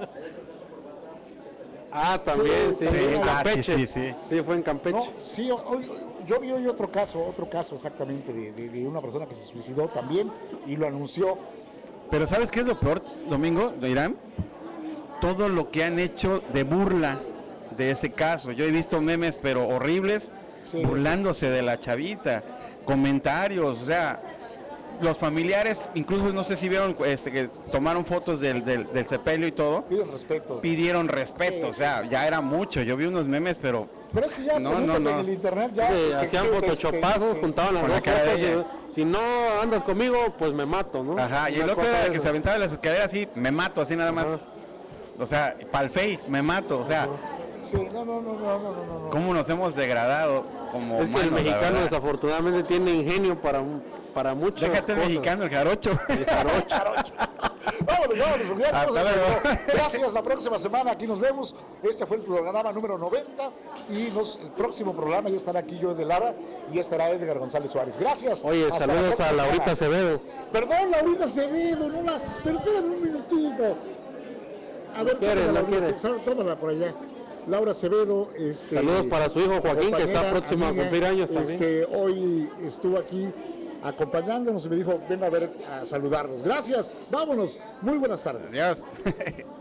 Ah, también, sí, Sí, en ah, sí, Campeche. sí, sí. Sí, fue en Campeche. No, sí, hoy, yo vi hoy otro caso, otro caso exactamente de, de- de una persona que se suicidó también y lo anunció. Pero ¿sabes qué es lo peor, Domingo, de Irán? Todo lo que han hecho de burla de ese caso. Yo he visto memes, pero horribles, Sí, burlándose de la chavita, comentarios, o sea, los familiares, incluso no sé si vieron este, que tomaron fotos del, del, del sepelio y todo, Piden respeto. pidieron respeto, Sí, o sea, ya era mucho. Yo vi unos memes, pero Pero es que ya No, poniéndote no, no. en el internet ya... Sí, te- hacían te- te- photoshopazos, te- juntaban las con la dos cara de fotos. ella. Y, si no andas conmigo, pues me mato, ¿no? ajá, y Una el otro cosa era de el que esas. se aventaba de las escaleras así, me mato, así nada más. Ajá. O sea, para el Face, me mato, o sea, Sí, no, no, no, no, no, no, no. cómo nos hemos degradado como Es que el humanos, la mexicano verdad. desafortunadamente tiene ingenio para, un- para muchas Déjate el cosas. mexicano, el jarocho. El jarocho. Vámonos, vámonos, porque ya Hasta después se luego. acabó. Gracias, la próxima semana aquí nos vemos. Este fue el programa número noventa y nos, el próximo programa ya estará aquí yo de Lara y ya estará Edgar González Suárez. Gracias. Oye, Hasta la saludos a próxima Laurita semana. Acevedo. Perdón, Laurita Acevedo, no la... Pero espérame un minutito. A ver, ¿Quieres, tómala, no Laurita, quieres? sí, tómala por allá. Laura Acevedo, este, Saludos para su hijo Joaquín, que está compañera, próximo a amiga, cumplir años también. este, hoy estuvo aquí acompañándonos y me dijo, ven a ver a saludarnos. Gracias, vámonos, muy buenas tardes. Adiós.